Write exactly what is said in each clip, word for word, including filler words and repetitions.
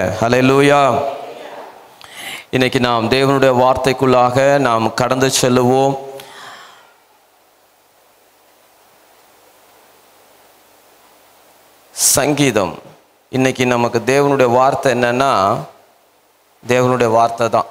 ஹல்லேலூயா. இன்னைக்கு நாம் தேவனுடைய வார்த்தைக்குள்ளாக நாம் கடந்து செல்லுவோம். சங்கீதம். இன்னைக்கு நமக்கு தேவனுடைய வார்த்தை என்னன்னா தேவனுடைய வார்த்தை தான்.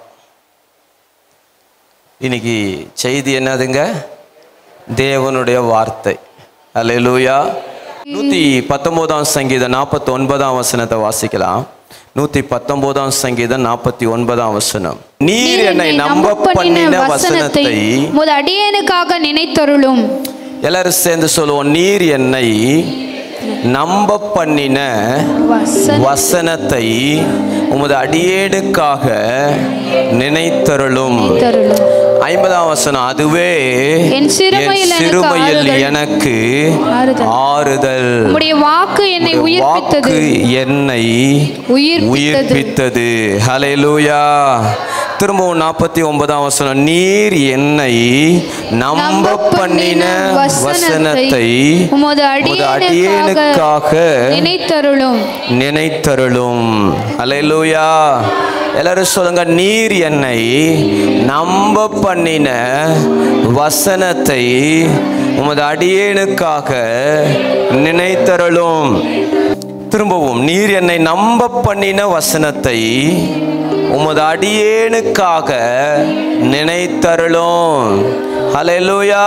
இன்னைக்கு செய்தி என்னதுங்க? தேவனுடைய வார்த்தை. ஹல்லேலூயா. நூற்றி பத்தொன்பதாம் சங்கீதம் நாற்பத்தி ஒன்பதாம் வசனத்தை வாசிக்கலாம். நூற்றி பத்தொன்பதாம் சங்கீதம் நாற்பத்தி ஒன்பதாம் வசனம். நீர் என்னை நம்ப பண்ணின வசனத்தை உமது அடியேனுக்காக நினைத்தருளும். எல்லாரும் சேர்ந்து சொல்லுவோம். நீர் என்னை நம்ப பண்ணின வசனத்தை உமது அடியேனுக்காக நினைத்தருளும். ஐம்பதாம் வசனம். அதுவே என் சிறுமையில் எனக்கு ஆறுதல். உம்முடைய வாக்கு என்னை உயிர்ப்பித்தது. என்னை உயிர்ப்பித்தது. ஹல்லேலூயா. திரும்பவும் நாற்பத்தி ஒன்பதாம் வசனம். நீர் என்னை நம்ப பண்ணின வசனத்தை உமது அடியேனுக்காக நினைத்தருளும் நினைத்தருளும். ஹல்லேலூயா. எல்லாரும் சொல்லுங்க. நீர் என்னை நம்ப பண்ணின வசனத்தை உமது அடியேனுக்காக நினைத்தருளும். திரும்பவும். நீர் என்னை நம்ப பண்ணின வசனத்தை உமது அடியேனுக்காக நினைத்தருளும். ஹல்லேலூயா.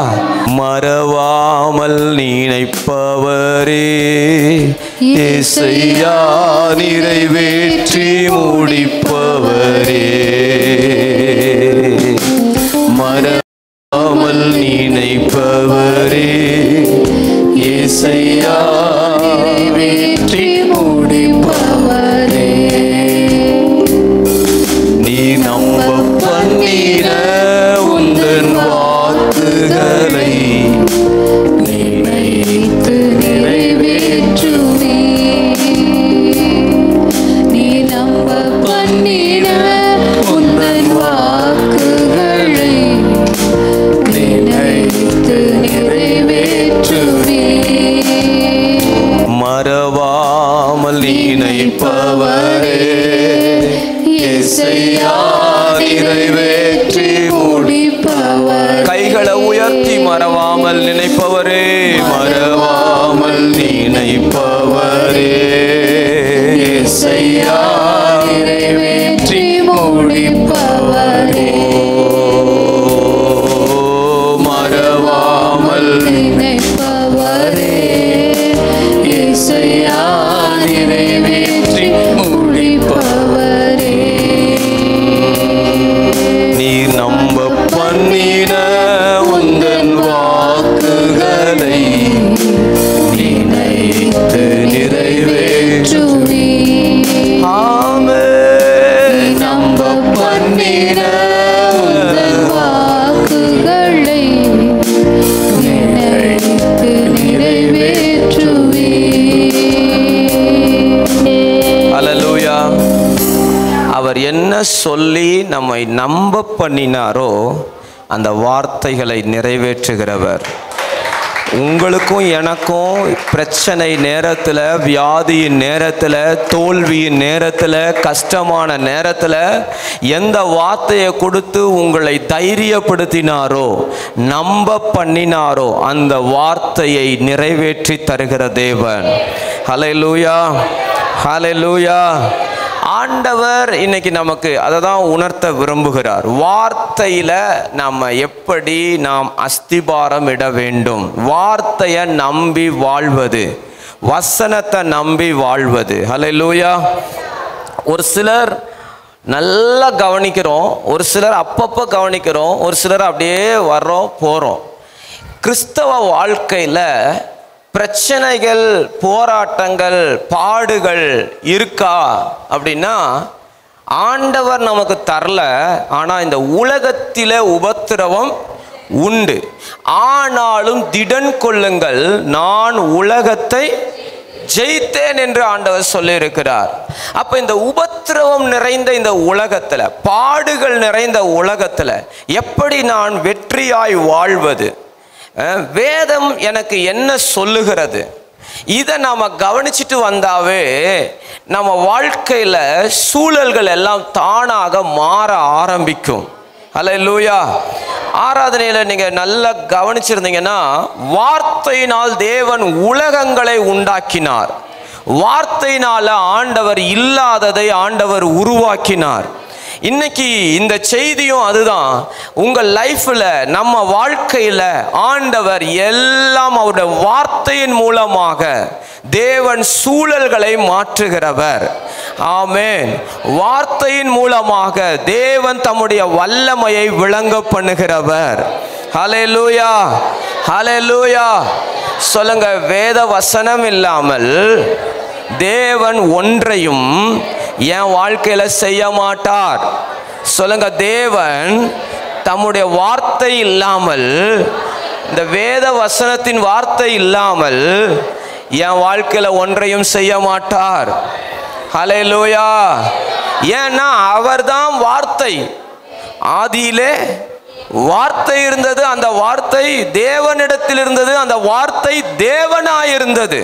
மறவாமல் நினைப்பவரே இயேசுயா, நிறைவேற்றி முடிப்பவரே. மறவாமல் நினைப்பவரே இயேசுயா, நிறைவேற்றி முடிப்பவரே. நீ நம்ப பண்ணின உந்தன் வாக்குகளை நினைத்து நிறைவேற்றுவே. நீ நம்ப பண்ணின உந்தன் வாக்குகளை நினைத்து நிறைவேற்றுவே. மறவாமல் நினைப்பவரே இயேசுயா, நிறைவேற்றி முடிப்பவரே. கைகளை உயர்த்தி மறவாமல் நினைப்பவரே, மறவாமல் நினைப்பவரே இயேசுயா, நிறைவேற்றி முடிப்பவரே. மறவாமல் நினைப்பவரே இயேசுயா, நிறைவேற்றி முடிப்பவரே. நீர் நம்ப பண்ணின உந்தன் வாக்குகளை நினைத்து நிறைவேற்றுவே. ஆமென். நம்ப பண்ணின உந்தன் வாக்குகளை நினைத்து நிறைவேற்றுவே. ஹல்லேலூயா. அவர் என்ன சொல்லி நம்மை நம்ப பண்ணினாரோ அந்த வார்த்தைகளை நிறைவேற்றுகிறவர். உங்களுக்கும் எனக்கும் பிரச்சனை நேரத்தில், வியாதியின் நேரத்தில், தோல்வியின் நேரத்தில், கஷ்டமான நேரத்தில் எந்த வார்த்தையை கொடுத்து உங்களை தைரியப்படுத்தினாரோ, நம்ப பண்ணினாரோ அந்த வார்த்தையை நிறைவேற்றி தருகிற தேவன். ஹல்லேலூயா. ஹல்லேலூயா. ஆண்டவர் இன்னைக்கு நமக்கு அதை தான் உணர்த்த விரும்புகிறார். வார்த்தையில் நம்ம எப்படி நாம் அஸ்திபாரம் இட வேண்டும், வார்த்தையை நம்பி வாழ்வது, வசனத்தை நம்பி வாழ்வது. ஹல்லேலூயா. ஒரு சிலர் நல்லா கவனிக்கிறோம், ஒரு சிலர் அப்பப்போ கவனிக்கிறோம், ஒரு சிலர் அப்படியே வர்றோம் போகிறோம். கிறிஸ்தவ வாழ்க்கையில் பிரச்சனைகள், போராட்டங்கள், பாடுகள் இருக்கா அப்படின்னா ஆண்டவர் நமக்கு தரல. ஆனால் இந்த உலகத்திலே உபத்திரவம் உண்டு. ஆனாலும் திடன் கொள்ளுங்கள், நான் உலகத்தை ஜெயித்தேன் என்று ஆண்டவர் சொல்லியிருக்கிறார். அப்போ இந்த உபத்திரவம் நிறைந்த இந்த உலகத்தில், பாடுகள் நிறைந்த உலகத்தில் எப்படி நான் வெற்றியாய் வாழ்வது? வேதம் எனக்கு என்ன சொல்லுகிறது? இதை நாம் கவனிச்சுட்டு வந்தாவே நம்ம வாழ்க்கையில் சூழல்கள் எல்லாம் தானாக மாற ஆரம்பிக்கும். அல்லேலூயா. ஆராதனையில் நீங்கள் நல்லா கவனிச்சிருந்தீங்கன்னா, வார்த்தையினால் தேவன் உலகங்களை உண்டாக்கினார். வார்த்தையினால ஆண்டவர் இல்லாததை ஆண்டவர் உருவாக்கினார். இன்னைக்கு இந்த செய்தியும் அதுதான். உங்கள் லைஃப்ல, நம்ம வாழ்க்கையில ஆண்டவர் எல்லாம் அவருடைய வார்த்தையின் மூலமாக தேவன் சூழல்களை மாற்றுகிறவர். ஆமென். வார்த்தையின் மூலமாக தேவன் தம்முடைய வல்லமையை விளங்க பண்ணுகிறவர். ஹல்லேலூயா, ஹல்லேலூயா. சொல்லுங்க, வேத வசனம் இல்லாமல் தேவன் ஒன்றையும் என் வாழ்க்கையில செய்ய மாட்டார். சொல்லுங்க, தேவன் தம்முடைய வார்த்தை இல்லாமல், இந்த வேத வசனத்தின் வார்த்தை இல்லாமல் என் வாழ்க்கையில ஒன்றையும் செய்ய மாட்டார். ஹல்லேலூயா. ஏன்னா அவர்தான் வார்த்தை. ஆதியிலே வார்த்தை இருந்தது, அந்த வார்த்தை தேவனிடத்தில் இருந்தது, அந்த வார்த்தை தேவனாயிருந்தது.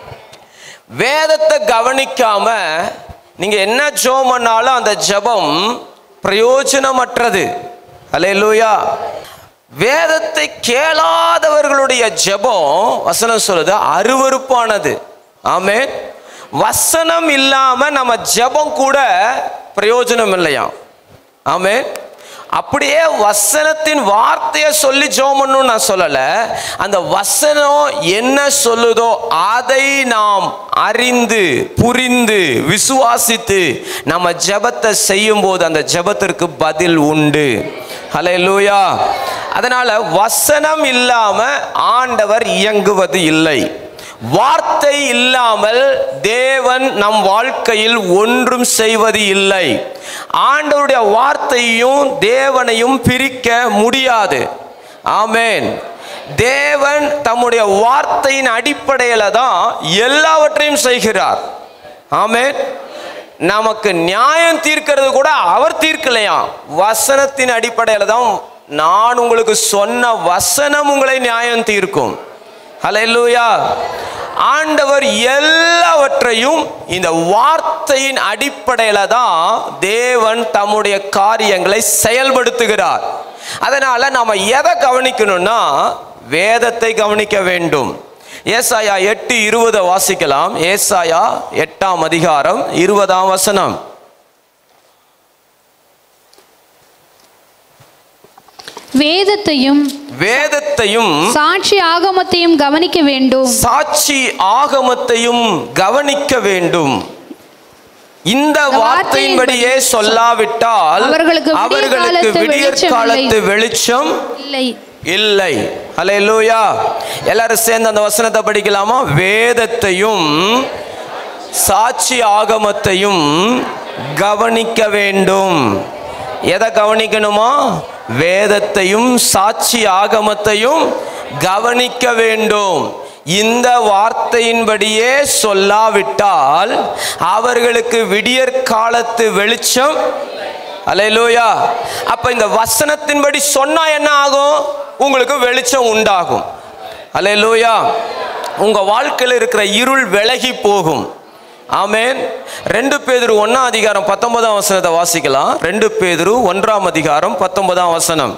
வேதத்தை கவனிக்காம நீங்க என்ன ஜெபம் பண்ணாலும் அந்த ஜெபம் பிரயோஜனமற்றது. அல்லேலூயா. வேதத்தை கேளாதவர்களுடைய ஜெபம் வசனம் சொல்லுது அருவருப்பானது. ஆமென். வசனம் இல்லாம நம்ம ஜெபம் கூட பிரயோஜனம் இல்லையா? ஆமென். அப்படியே வசனத்தின் வார்த்தையை சொல்லி ஜெபம் பண்ணணும் நான் சொல்லலை. அந்த வசனம் என்ன சொல்லுதோ அதை நாம் அறிந்து புரிந்து விசுவாசித்து நம்ம ஜெபத்தை செய்யும் போது அந்த ஜெபத்திற்கு பதில் உண்டு. ஹல்லேலூயா. அதனால வசனம் இல்லாம ஆண்டவர் இயங்குவது இல்லை. வார்த்தை இல்லாமல் தேவன் நம் வாழ்க்கையில் ஒன்றும் செய்வது இல்லை. ஆண்டவருடைய வார்த்தையும் தேவனையும் பிரிக்க முடியாது. ஆமென். தேவன் தம்முடைய வார்த்தையின் அடிப்படையில் தான் எல்லாவற்றையும் செய்கிறார். ஆமென். நமக்கு நியாயம் தீர்க்கிறது கூட அவர் தீர்க்கலையா, வசனத்தின் அடிப்படையில் தான். நான் உங்களுக்கு சொன்ன வசனம் உங்களை நியாயம் தீர்க்கும். ஹல்லேலூயா. ஆண்டவர் எல்லாவற்றையும் இந்த வார்த்தையின் அடிப்படையில் தான் தேவன் தம்முடைய காரியங்களை செயல்படுத்துகிறார். அதனால நாம எதை கவனிக்கணும்னா வேதத்தை கவனிக்க வேண்டும். ஏசாயா எட்டு இருபதை வாசிக்கலாம். ஏசாயா எட்டாம் அதிகாரம் இருபதாம் வசனம். வேதத்தையும் வேதத்தையும் சாட்சி ஆகமத்தையும் கவனிக்க வேண்டும். சாட்சி ஆகமத்தையும் கவனிக்க வேண்டும். இந்த வார்த்தையின்படியே சொல்லாவிட்டால் அவர்களுக்கு விடியற் காலத்து வெளிச்சம் இல்லை இல்லை. ஹல்லேலூயா. எல்லாரும் சேர்ந்து அந்த வசனத்தை படிக்கலாமா? வேதத்தையும் சாட்சி ஆகமத்தையும் கவனிக்க வேண்டும். எதை கவனிக்கணுமா? வேதத்தையும் சாட்சி ஆகமத்தையும் கவனிக்க வேண்டும். இந்த வார்த்தையின்படியே சொல்லாவிட்டால் அவர்களுக்கு விடியற் காலத்து வெளிச்சம். அல்லேலூயா. அப்ப இந்த வசனத்தின்படி சொன்னா என்ன ஆகும்? உங்களுக்கு வெளிச்சம் உண்டாகும். அல்லேலூயா. உங்க வாழ்க்கையில் இருக்கிற இருள் விலகி போகும். ஆமென். ரெண்டு பேதுரு ஒன்னாம் அதிகாரம் பத்தொன்பதாம் வசனத்தை வாசிக்கலாம். ரெண்டு பேதுரு ஒன்றாம் அதிகாரம் பத்தொன்பதாம் வசனம்.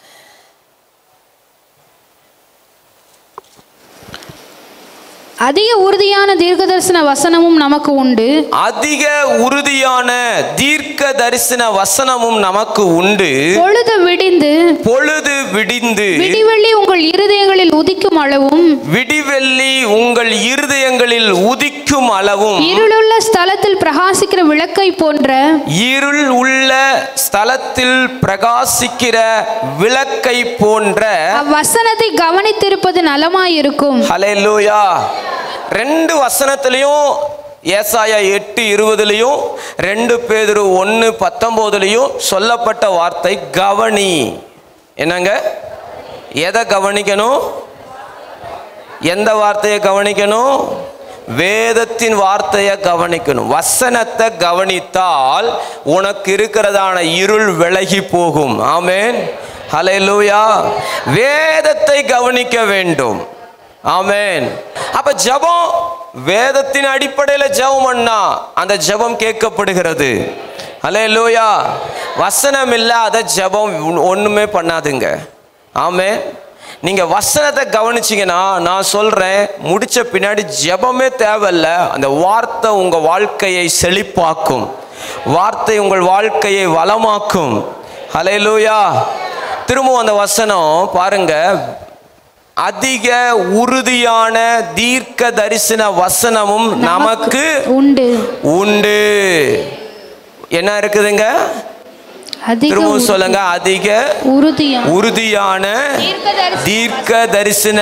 அதிக உறுதியான தீர்க்க தரிசன வசனமும் நமக்கு உண்டு. அதிக உறுதியான தீர்க்க தரிசன வசனமும் நமக்கு உண்டு. பொழுது விடிந்து பொழுது விடிந்து விடிவெள்ளி உங்கள் இருதயங்களில் உதிக்கும் அளவும் விடிவெள்ளி உங்கள் இருதயங்களில் உதிக்கும் அளவும் இருளுள்ள ஸ்தலத்தில் பிரகாசிக்கிற விளக்கை போன்ற இருள் உள்ள ஸ்தலத்தில் பிரகாசிக்கிற விளக்கை போன்ற வசனத்தை கவனித்திருப்பது நலமாயிருக்கும். ஹல்லேலூயா. ரெண்டு வசனத்திலையும், ஏசாயா எட்டு இருபதுலையும் ரெண்டு பேதுரு ஒன்று பத்தொன்பதுலையும் சொல்லப்பட்ட வார்த்தை கவனி. என்னங்க? எதை கவனிக்கணும்? எந்த வார்த்தையை கவனிக்கணும்? வேதத்தின் வார்த்தையை கவனிக்கணும். வசனத்தை கவனித்தால் உனக்கு இருக்கிறதான இருள் விலகி போகும். ஆமென். ஹல்லேலூயா. வேதத்தை கவனிக்க வேண்டும். ஆமென். அப்ப ஜெபம் வேதத்தின் அடிப்படையில் ஜெபம் பண்ணா அந்த ஜெபம் கேட்கப்படுகிறது. அல்லேலூயா. வசனம் இல்லாத ஜெபம் ஒண்ணுமே பண்ணாதுங்க. ஆமென். நீங்க வசனத்தை கவனிச்சீங்கன்னா நான் சொல்றேன், முடிச்ச பின்னாடி ஜெபமே தேவையில்ல. அந்த வார்த்தை உங்க வாழ்க்கையை செழிப்பாக்கும், வார்த்தை உங்கள் வாழ்க்கையை வளமாக்கும். அல்லேலூயா. திரும்பவும் அந்த வசனம் பாருங்க, அதிக உறுதியான தீர்க்க தரிசன வசனமும் நமக்கு உண்டு உண்டு. என்ன இருக்குதுங்க? திரும்பவும் சொல்லுங்க. அதிக உறுதியான தீர்க்க தரிசன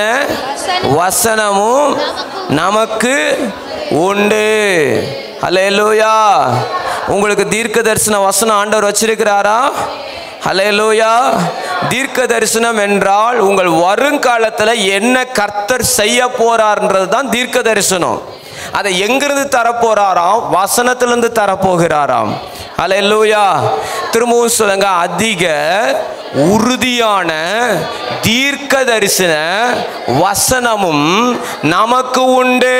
வசனமும் நமக்கு உண்டு. அல்லேலூயா. உங்களுக்கு தீர்க்க தரிசன வசனம் ஆண்டவர் வச்சிருக்கிறாரா? அல்லேலூயா. தீர்க்க தரிசனம் என்றால் உங்கள் வருங்காலத்தில் என்ன கர்த்தர் செய்ய போறார்ன்றது தான் தீர்க்க தரிசனம். அதை எங்கிருந்து தரப்போறாராம்? வசனத்திலிருந்து தரப்போகிறாராம். அல்லேலூயா. திரும்பவும் சொல்லுங்க. அதிக உறுதியான தீர்க்க தரிசன வசனமும் நமக்கு உண்டு.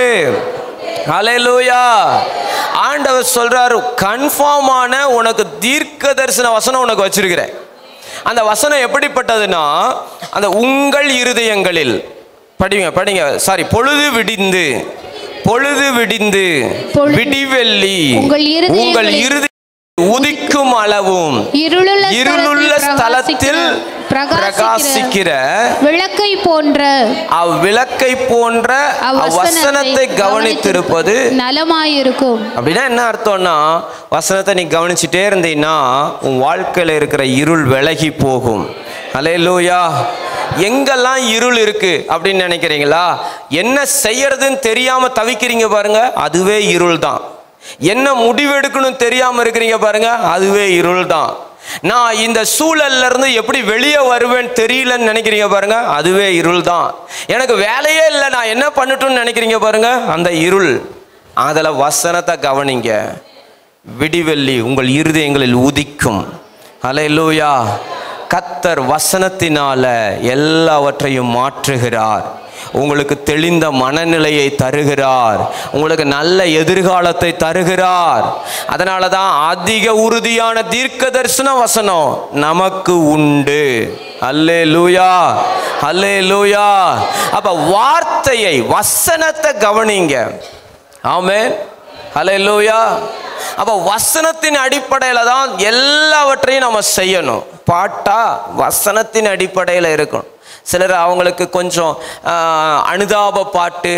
அல்லேலூயா. ஆண்டவர் சொல்றாரு, கன்ஃபார்மான உனக்கு தீர்க்க தரிசன வசனம் உனக்கு வச்சிருக்கிறேன். அந்த வசனம் எப்படிப்பட்டதுன்னா, அந்த உங்கள் இருதயங்களில் படிங்க படிங்க சாரி பொழுது விடிந்து பொழுது விடிந்து விடிவெள்ளி உங்கள் இருதய உதிக்கும் அளவும் இருளுள்ள ஸ்தலத்தில் பிரகாசிக்கிற விளக்கை போன்ற அவ்விளக்கை போன்ற வசனத்தை கவனித்திருப்பது நலமாயிருக்கும். அப்படின்னா என்ன அர்த்தம்னா, வசனத்தை நீ கவனிச்சுட்டே இருந்தீன்னா உன் வாழ்க்கையில இருக்கிற இருள் விலகி போகும். அல்லேலூயா. எங்கெல்லாம் இருள் இருக்கு அப்படின்னு நினைக்கிறீங்களா? என்ன செய்யறதுன்னு தெரியாம தவிக்கிறீங்க பாருங்க, அதுவே இருள் தான். என்ன முடிவெடுக்கணும் தெரியாம இருக்கிறீங்க பாருங்க, அதுவே இருள் தான். நான் இந்த சூழல்ல இருந்து எப்படி வெளியே வருவேன் தெரியலன்னு நினைக்கிறீங்க பாருங்க, அதுவே இருள் தான். எனக்கு வேலையே இல்லை, நான் என்ன பண்ணட்டும்னு நினைக்கிறீங்க பாருங்க, அந்த இருள். அதில் வசனத்தை கவனிங்க. விடிவெள்ளி உங்கள் இருதயங்களில் உதிக்கும். அல்லேலூயா. கர்த்தர் வசனத்தினால எல்லாவற்றையும் மாற்றுகிறார். உங்களுக்கு தெளிந்த மனநிலையை தருகிறார். உங்களுக்கு நல்ல எதிர்காலத்தை தருகிறார். அதனால தான் அதிக உறுதியான தீர்க்க தரிசன வசனம் நமக்கு உண்டு. அல்லேலூயா. அல்லேலூயா. அப்ப வார்த்தையை வசனத்தை கவனிங்க. ஆமென். அல்லேலூயா. அப்ப வசனத்தின் அடிப்படையில் தான் எல்லாவற்றையும் நம்ம செய்யணும். பாட்டா வசனத்தின் அடிப்படையில் இருக்கணும். சிலர் அவங்களுக்கு கொஞ்சம் அனுதாப பாட்டு,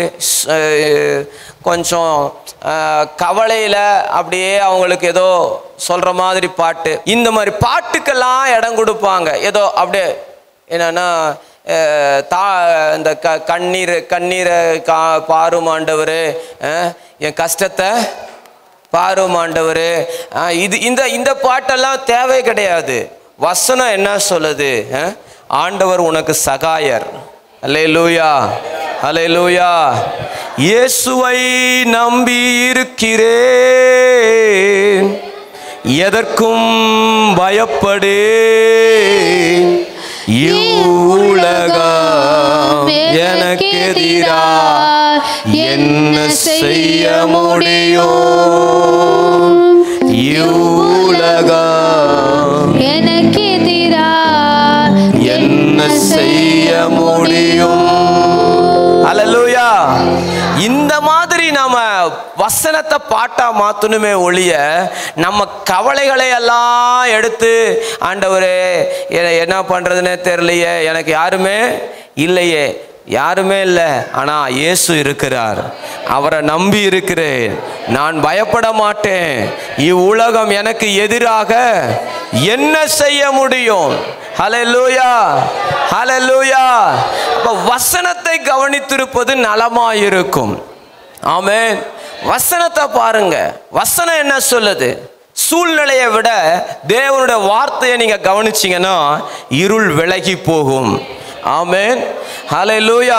கொஞ்சம் கவலையில் அப்படியே அவங்களுக்கு ஏதோ சொல்கிற மாதிரி பாட்டு, இந்த மாதிரி பாட்டுக்கெல்லாம் இடம் கொடுப்பாங்க. ஏதோ அப்படியே என்னன்னா தா இந்த க கண்ணீர் கண்ணீரை கா பாரும் ஆண்டவர், என் கஷ்டத்தை பாரும் ஆண்டவர், இது இந்த இந்த பாட்டெல்லாம் தேவை கிடையாது. வசனம் என்ன சொல்லுது? ஆண்டவர் உனக்கு சகாயர். அல்லேலூயா. அல்லேலூயா. இயேசுவை நம்பி இருக்கிறேன், எதற்கும் பயப்படேன். இவ்வுலகம் எனக்கு எதிரா என்ன செய்ய முடியும்? இவ்வுலகம் எனக்கு எதிரா என்ன செய்ய முடியும்? அல்லேலூயா. இந்த மாதிரி நாம வசனத்தை பாட்டா மாத்தணுமே ஒழிய நம்ம கவலைகளை எல்லாம் எடுத்து ஆண்டவரே என்ன பண்றதுன்னே தெரியலையே, எனக்கு யாருமே இல்லையே, யாருமே இல்லை, ஆனா இயேசு இருக்கிறார், அவரை நம்பி இருக்கிறேன், நான் பயப்பட மாட்டேன், இவ்வுலகம் எனக்கு எதிராக என்ன செய்ய முடியும்? ஹல்லேலூயா. ஹல்லேலூயா. அப்ப வசனத்தை கவனித்திருப்பது நலமாயிருக்கும். ஆமென். வசனத்தை பாருங்க. வசனம் என்ன சொல்லுது? சூழ்நிலையை விட தேவனுடைய வார்த்தையை நீங்க கவனிச்சீங்கன்னா இருள் விலகி போகும். ஆமென். ஹல்லேலூயா.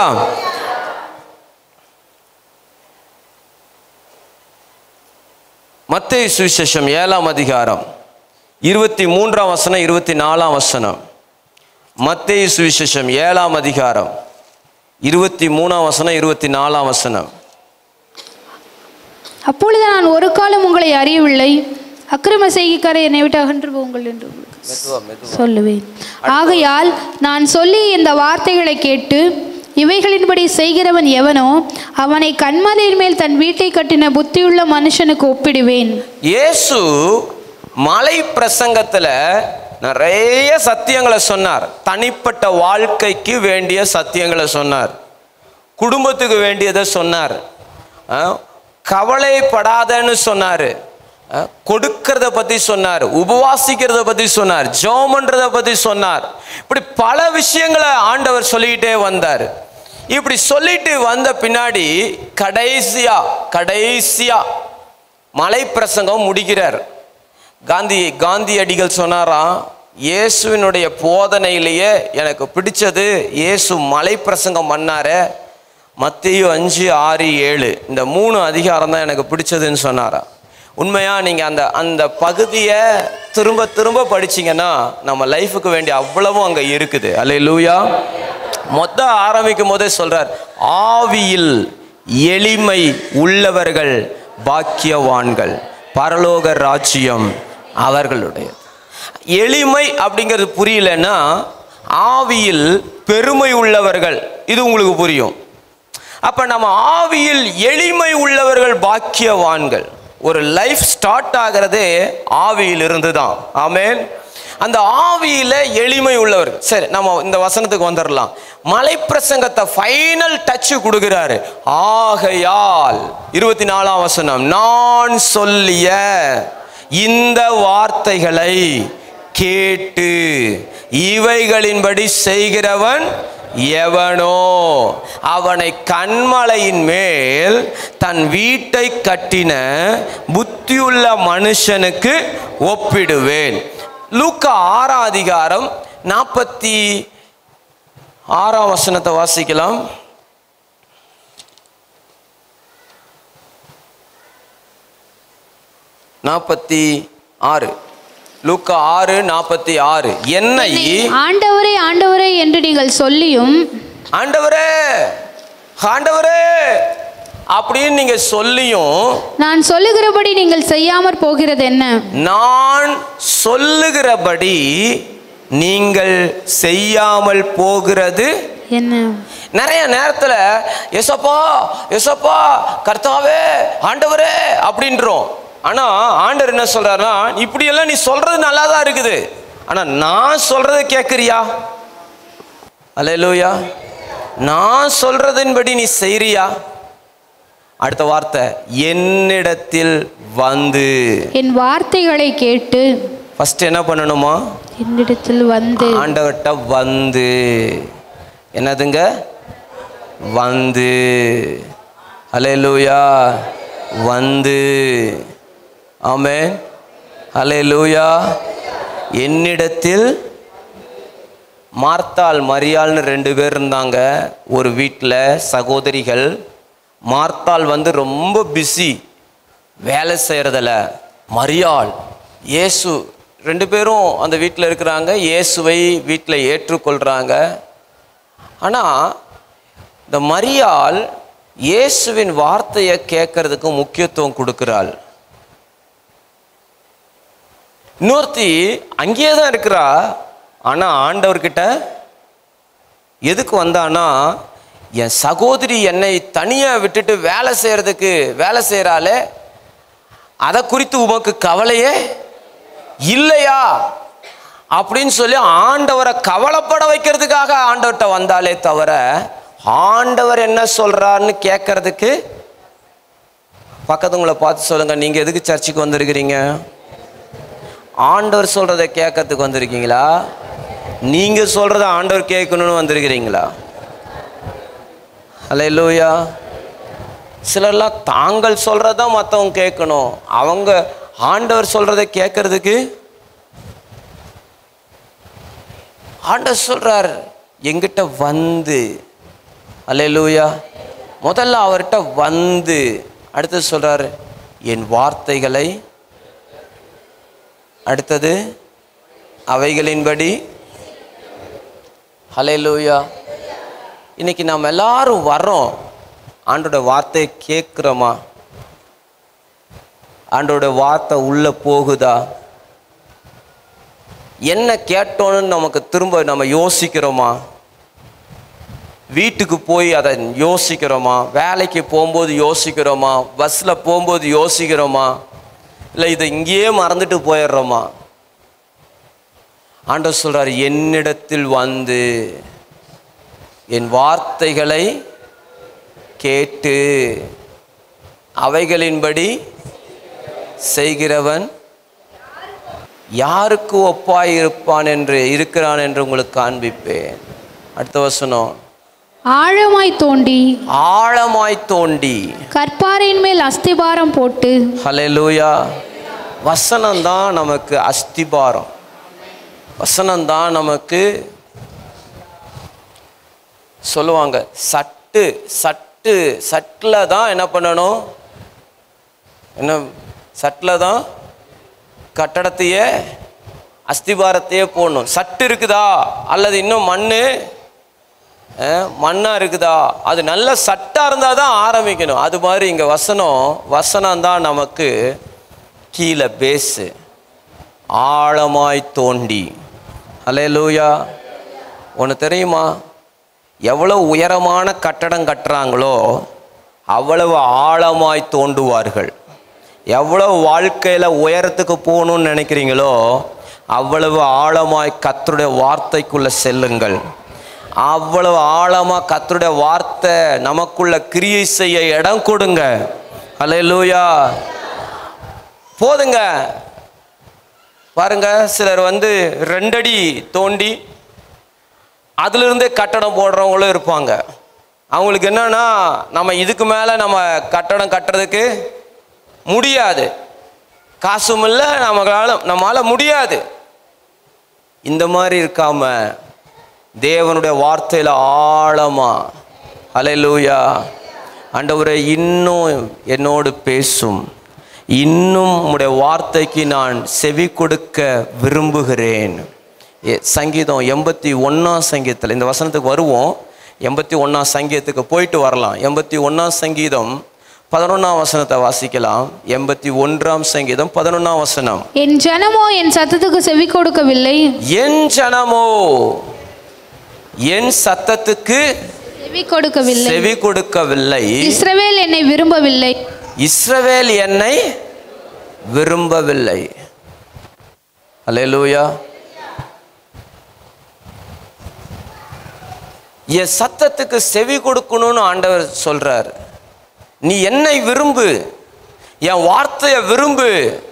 மத்தேயு சுவிசேஷம் ஏழாம் அதிகாரம் இருபத்தி மூன்றாம் வசனம் இருபத்தி நாலாம் வசனம். மத்தேயு சுவிசேஷம் ஏழாம் அதிகாரம் இருபத்தி மூணாம் வசனம் இருபத்தி நாலாம் வசனம். அப்பொழுது நான் ஒரு காலம் உங்களை அறியவில்லை, அக்கிரம செய்கைக்காரை என்னை விட்டு அகன்று போங்கள் என்று உங்களுக்கு சொல்லுவேன். ஆகையால் நான் சொல்லி இந்த வார்த்தைகளை கேட்டு இவைகளின்படி செய்கிறவன் எவனோ அவனை கன்மலையின் மேல் தன் வீட்டை கட்டின புத்தியுள்ள மனுஷனுக்கு ஒப்பிடுவேன். இயேசு மலை பிரசங்கத்துல நிறைய சத்தியங்களை சொன்னார். தனிப்பட்ட வாழ்க்கைக்கு வேண்டிய சத்தியங்களை சொன்னார், குடும்பத்துக்கு வேண்டியதை சொன்னார், கவலைப்படாதன்னு சொன்னார், கொடுக்கறத பத்தி சொன்னார், உபவாசிக்கிறத பத்தி சொன்னார், ஜெபம் பண்றத பத்தி சொன்னார். இப்படி பல விஷயங்களை ஆண்டவர் சொல்லிக்கிட்டே வந்தார். இப்படி சொல்லிட்டு வந்த பின்னாடி கடைசியா கடைசியா மலை பிரசங்கம் முடிக்கிறார். காந்தி காந்தியடிகள் சொன்னாராம், இயேசுவினுடைய போதனையிலேயே எனக்கு பிடிச்சது இயேசு மலை பிரசங்கம் பண்ணாரே, மத்தேயு அஞ்சு ஆறு ஏழு இந்த மூணு அதிகாரம் தான் எனக்கு பிடிச்சதுன்னு சொன்னாரா. உண்மையா நீங்கள் அந்த அந்த பகுதியை திரும்ப திரும்ப படிச்சிங்கன்னா நம்ம லைஃபுக்கு வேண்டிய அவ்வளவும் அங்கே இருக்குது. அல்லேலூயா. மொத்த ஆரம்பிக்கும் போதே சொல்றார், ஆவியில் எளிமை உள்ளவர்கள் பாக்கியவான்கள், பரலோக ராஜ்யம் அவர்களுடைய. எளிமை அப்படிங்கிறது புரியலன்னா ஆவியில் பெருமை உள்ளவர்கள், இது உங்களுக்கு புரியும். அப்ப நம்ம ஆவியில் எளிமை உள்ளவர்கள் பாக்கியவான்கள். ஒரு லைஃப் ஸ்டார்ட் ஆகிறதே ஆவியில் இருந்து தான். ஆமென். அந்த ஆவியில எளிமை உள்ளவர்கள். சரி, நம்ம இந்த வசனத்துக்கு வந்துடலாம். மலை பிரசங்கத்தை ஃபைனல் டச் கொடுக்கிறாரு. ஆகையால் இருபத்தி நாலாம் வசனம், நான் சொல்லிய இந்த வார்த்தைகளை கேட்டு இவைகளின்படி செய்கிறவன் எவனோ அவனை கன்மலையின் மேல் தன் வீட்டை கட்டின புத்தியுள்ள மனுஷனுக்கு ஒப்பிடுவேன். லூக்கா ஆறாம் அதிகாரம் நாற்பத்தி ஆறாம் வசனத்தை வாசிக்கலாம். நாற்பத்தி ஆறு, லூக்கா ஆறு நாற்பத்தி ஆறு. என்னை ஆண்டவரே ஆண்டவரே என்று நீங்கள் சொல்லியும், ஆண்டவரே ஆண்டவரே அப்படின்னு நீங்க சொல்லியும், நான் சொல்லுகிறபடி நீங்கள் செய்யாமற் போகிறது என்ன? நான் சொல்லுகிறபடி நீங்கள் செய்யாமல் போகிறது என்ன? நிறைய நேரத்துல எசப்பா எசப்பா கர்த்தாவே ஆண்டவரே அப்படின்றோம். ஆனா ஆண்டவர் என்ன சொல்றாருன்னா, இப்படி எல்லாம் நீ சொல்றது நல்லா தான் இருக்குது, ஆனா நான் சொல்றதை கேட்கிறியா? அல்லேலூயா. நான் சொல்றதின்படி நீ செய்றியா? அடுத்த வார்த்தை, என்னிடத்தில் வந்து. என் வார்த்தைகளை கேட்டு ஃபர்ஸ்ட் என்ன பண்ணணுமா? என்னிடத்தில் வந்து. ஆண்டவர்கிட்ட வந்து. என்னதுங்க? வந்து. அல்லேலூயா. வந்து. ஆமென். அல்லேலூயா. என்னிடத்தில். மார்த்தாள் மரியாள்னு ரெண்டு பேர் இருந்தாங்க ஒரு வீட்டில், சகோதரிகள். மார்த்தாள் வந்து ரொம்ப பிஸி வேலை செய்கிறதில்ல. மரியாள் இயேசு ரெண்டு பேரும் அந்த வீட்டில் இருக்கிறாங்க. இயேசுவை வீட்டில் ஏற்றுக்கொள்கிறாங்க. ஆனால் இந்த மரியாள் இயேசுவின் வார்த்தையை கேட்கறதுக்கு முக்கியத்துவம் கொடுக்கிறாள். இன்னொருத்தி அங்கேயே தான் இருக்கிறா, ஆனால் ஆண்டவர்கிட்ட எதுக்கு வந்தானா, என் சகோதரி என்னை தனியாக விட்டுட்டு வேலை செய்கிறதுக்கு வேலை செய்கிறாளே, அதை குறித்து உமக்கு கவலையே இல்லையா அப்படின்னு சொல்லி ஆண்டவரை கவலைப்பட வைக்கிறதுக்காக ஆண்டவர்கிட்ட வந்தாலே தவிர, ஆண்டவர் என்ன சொல்றாருன்னு கேட்கறதுக்கு. பக்கத்துங்களை பார்த்து சொல்லுங்க, நீங்க எதுக்கு சர்ச்சுக்கு வந்திருக்கிறீங்க? ஆண்டவர் சொல்றதை கேட்கறதுக்கு வந்திருக்கீங்களா? நீங்க சொல்றத ஆண்டவர் கேட்கணும்னு வந்திருக்கிறீங்களா? அல்லேலூயா. சிலர்லாம் தாங்கள் சொல்றதான் மற்றவங்க கேட்கணும், அவங்க ஆண்டவர் சொல்றதை கேட்கறதுக்கு. ஆண்டவர் சொல்றார் எங்கிட்ட வந்து. அல்லேலூயா. முதல்ல அவர்கிட்ட வந்து, அடுத்தது சொல்றாரு என் வார்த்தைகளை, அடுத்தது அவைகளின்படி. அல்லேலூயா. இன்னைக்கு நாம் எல்லாரும் வர்றோம், ஆண்டோட வார்த்தையை கேட்குறோமா? ஆண்டவருடைய வார்த்தை உள்ள போகுதா? என்ன கேட்டோன்னு நமக்கு திரும்ப நம்ம யோசிக்கிறோமா? வீட்டுக்கு போய் அதை யோசிக்கிறோமா? வேலைக்கு போகும்போது யோசிக்கிறோமா? பஸ்ஸில் போகும்போது யோசிக்கிறோமா? இல்லை இதை இங்கேயே மறந்துட்டு போயிடுறோமா? ஆண்டவர் சொல்றார், என்னிடத்தில் வந்து என் வார்த்தைகளை கேட்டு அவைகளின்படி செய்கிறவன் யாருக்கு ஒப்பாய் இருப்பான் என்று இருக்கிறான் என்று உங்களுக்கு காண்பிப்பேன். அடுத்த வசனம், ஆழமாய் தோண்டி ஆழமாய் தோண்டி கற்பாறையின் மேல் அஸ்திபாரம் போட்டு. ஹல்லேலூயா. வசனம்தான் நமக்கு அஸ்திபாரம். வசனம்தான் நமக்கு சொல்லுவாங்க சட்டு சட்டு சட்டில் தான் என்ன பண்ணணும், என்ன சட்டில் தான் கட்டடத்தையே அஸ்திபாரத்தையே போடணும். சட்டு இருக்குதா அல்லது இன்னும் மண் மண்ணாக இருக்குதா, அது நல்ல சட்டாக இருந்தால் தான் ஆரம்பிக்கணும். அது மாதிரி இங்கே வசனம் வசனம் தான் நமக்கு கீழே பேஸு. ஆழமாய் தோண்டி. ஹல்லேலூயா. ஒன்று தெரியுமா, எவ்வளோ உயரமான கட்டடம் கட்டுறாங்களோ அவ்வளவு ஆழமாய் தோண்டுவார்கள். எவ்வளோ வாழ்க்கையில் உயரத்துக்கு போகணும்னு நினைக்கிறீங்களோ அவ்வளவு ஆழமாய் கர்த்தருடைய வார்த்தைக்குள்ளே செல்லுங்கள். அவ்வளவு ஆழமாக கர்த்தருடைய வார்த்தை நமக்குள்ள கிரியை செய்ய இடம் கொடுங்க. ஹல்லேலூயா. போதுங்க. பாருங்க, சிலர் வந்து ரெண்டடி தோண்டி அதிலிருந்தே கட்டடம் போடுறவங்களும் இருப்பாங்க. அவங்களுக்கு என்னன்னா, நம்ம இதுக்கு மேலே நம்ம கட்டடம் கட்டுறதுக்கு முடியாது, காசும் இல்லை, நம்மளால நம்மளால் முடியாது. இந்த மாதிரி இருக்காம தேவனுடைய வார்த்தையில் ஆழமா, ஹல்லேலூயா, ஆண்டவரே இன்னும் என்னோடு பேசும், இன்னும் உம்முடைய வார்த்தைக்கு நான் செவி கொடுக்க விரும்புகிறேன். சங்கீதம் எண்பத்தி ஒன்றாம் சங்கீதத்தில் இந்த வசனத்துக்கு வருவோம். எண்பத்தி ஒன்றாம் சங்கீதத்துக்கு போயிட்டு வரலாம். எண்பத்தி ஒன்றாம் சங்கீதம் பதினொன்றாம் வசனத்தை வாசிக்கலாம். எண்பத்தி ஒன்றாம் சங்கீதம் பதினொன்றாம் வசனம். என் ஜனமோ என் சத்தத்துக்கு செவி கொடுக்கவில்லை. என் ஜனமோ என் சத்தத்துக்கு செவி கொடுக்கவில்லை. செவி கொடுக்கவில்லை. இஸ்ரவேல் என்னை விரும்பவில்லை. இஸ்ரவேல் என்னை விரும்பவில்லை. ஹல்லேலூயா. என் சத்தத்துக்கு செவி கொடுக்கணும்னு ஆண்டவர் சொல்றார். நீ என்னை விரும்பு, என் வார்த்தையை விரும்பு,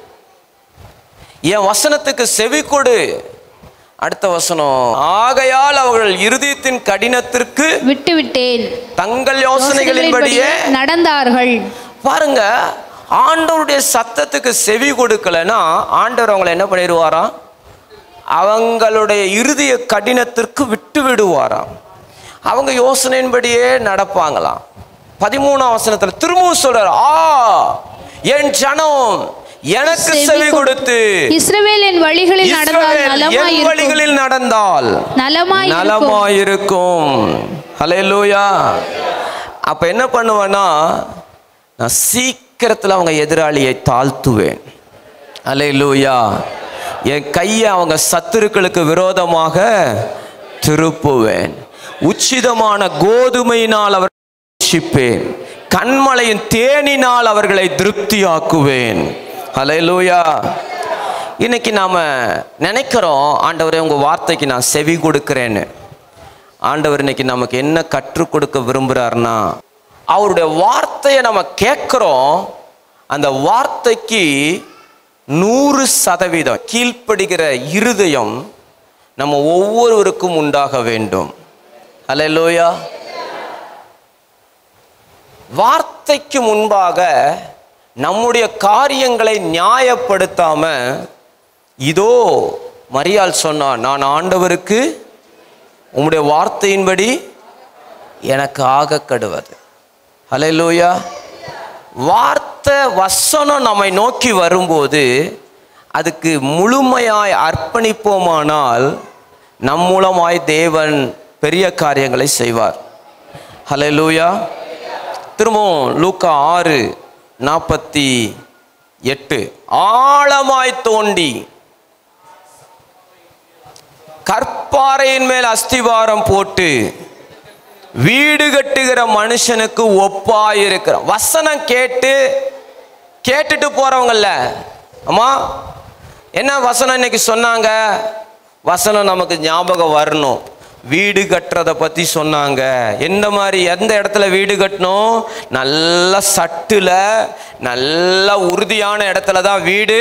என் வசனத்துக்கு செவி கொடு. அடுத்த வசனம், ஆகையால் அவர்கள் இருதயத்தின் கடினத்திற்கு விட்டு விட்டேன், தங்கள் யோசனைகளின்படியே நடந்தார்கள். பாருங்க, ஆண்டவருடைய சத்தத்துக்கு செவி கொடுக்கலன்னா ஆண்டவர் அவங்களை என்ன பண்ணிடுவாராம், அவங்களுடைய இருதய கடினத்திற்கு விட்டு விடுவாராம். அவங்க யோசனையின்படியே நடப்பாங்களாம். பதிமூணாம் வசனத்தில் திரும்பவும் சொல்றார், ஆ என் ஜனம் எனக்கு செவி கொடுத்து இஸ்ரவேல் என் வழிகளில் நடந்தால் நலமாய் வழிகளில் நடந்தால் நலமாய் நலமாயிருக்கும். ஹல்லேலூயா. அப்ப என்ன பண்ணுவேன்னா, நான் சீக்கிரத்தில் அவங்க எதிராளியை தாழ்த்துவேன். ஹல்லேலூயா. என் கையை அவங்க சத்துருக்களுக்கு விரோதமாக திருப்புவேன். உச்சிதமான கோதுமையினால் அவர் ரட்சிப்பேன், கண்மலையின் தேனினால் அவர்களை திருப்தியாக்குவேன். ஹல்லேலூயா. இன்னைக்கு நாம நினைக்கிறோம், ஆண்டவரே உங்க வார்த்தைக்கு நான் செவி கொடுக்கிறேன்னு. ஆண்டவர் இன்னைக்கு நமக்கு என்ன கற்றுக் கொடுக்க விரும்புகிறார்னா, அவருடைய வார்த்தையை நம்ம கேட்குறோம், அந்த வார்த்தைக்கு நூறு சதவீதம் கீழ்ப்படுகிற இருதயம் நம்ம ஒவ்வொருவருக்கும் உண்டாக வேண்டும். ஹல்லேலூயா. வார்த்தைக்கு முன்பாக நம்முடைய காரியங்களை நியாயப்படுத்தாம, இதோ மரியாள் சொன்னான், நான் ஆண்டவருக்கு உம்முடைய வார்த்தையின்படி எனக்கு ஆக கடுவது. ஹல்லேலூயா. வார்த்தை வசனம் நம்மை நோக்கி வரும்போது அதுக்கு முழுமையாய் அர்ப்பணிப்போமானால் நம் மூலமாய் தேவன் பெரிய காரியங்களை செய்வார். ஹல்லேலூயா. திரும்பவும் லூக்கா ஆறு நாற்பத்தி எட்டு. ஆழமாய் தோண்டி கற்பாறையின் மேல் அஸ்திவாரம் போட்டு வீடு கட்டுகிற மனுஷனுக்கு ஒப்பாயிருக்கிற. வசனம் கேட்டு கேட்டுட்டு போறவங்கல்ல. அம்மா என்ன வசனம் இன்னைக்கு சொன்னாங்க? வசனம் நமக்கு ஞாபகம் வரணும். வீடு கட்டுறதை பற்றி சொன்னாங்க. எந்த மாதிரி, எந்த இடத்துல வீடு கட்டணும்? நல்ல சட்டுல நல்ல உறுதியான இடத்துல தான் வீடு.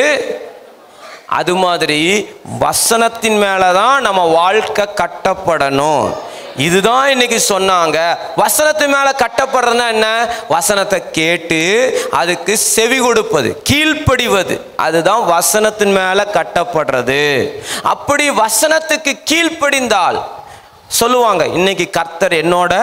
அது மாதிரி வசனத்தின் மேலே தான் நம்ம வாழ்க்கை கட்டப்படணும். இதுதான் இன்னைக்கு சொன்னாங்க. வசனத்து மேல கட்டப்படுறதுன்னா என்ன? வசனத்தை கேட்டு அதுக்கு செவி கொடுப்பது, கீழ்ப்படிவது, அதுதான் வசனத்தின் மேல கட்டப்படுறது. அப்படி வசனத்துக்கு கீழ்ப்படிந்தால் சொல்லுவாங்க, இன்னைக்கு கர்த்தர் என்னோட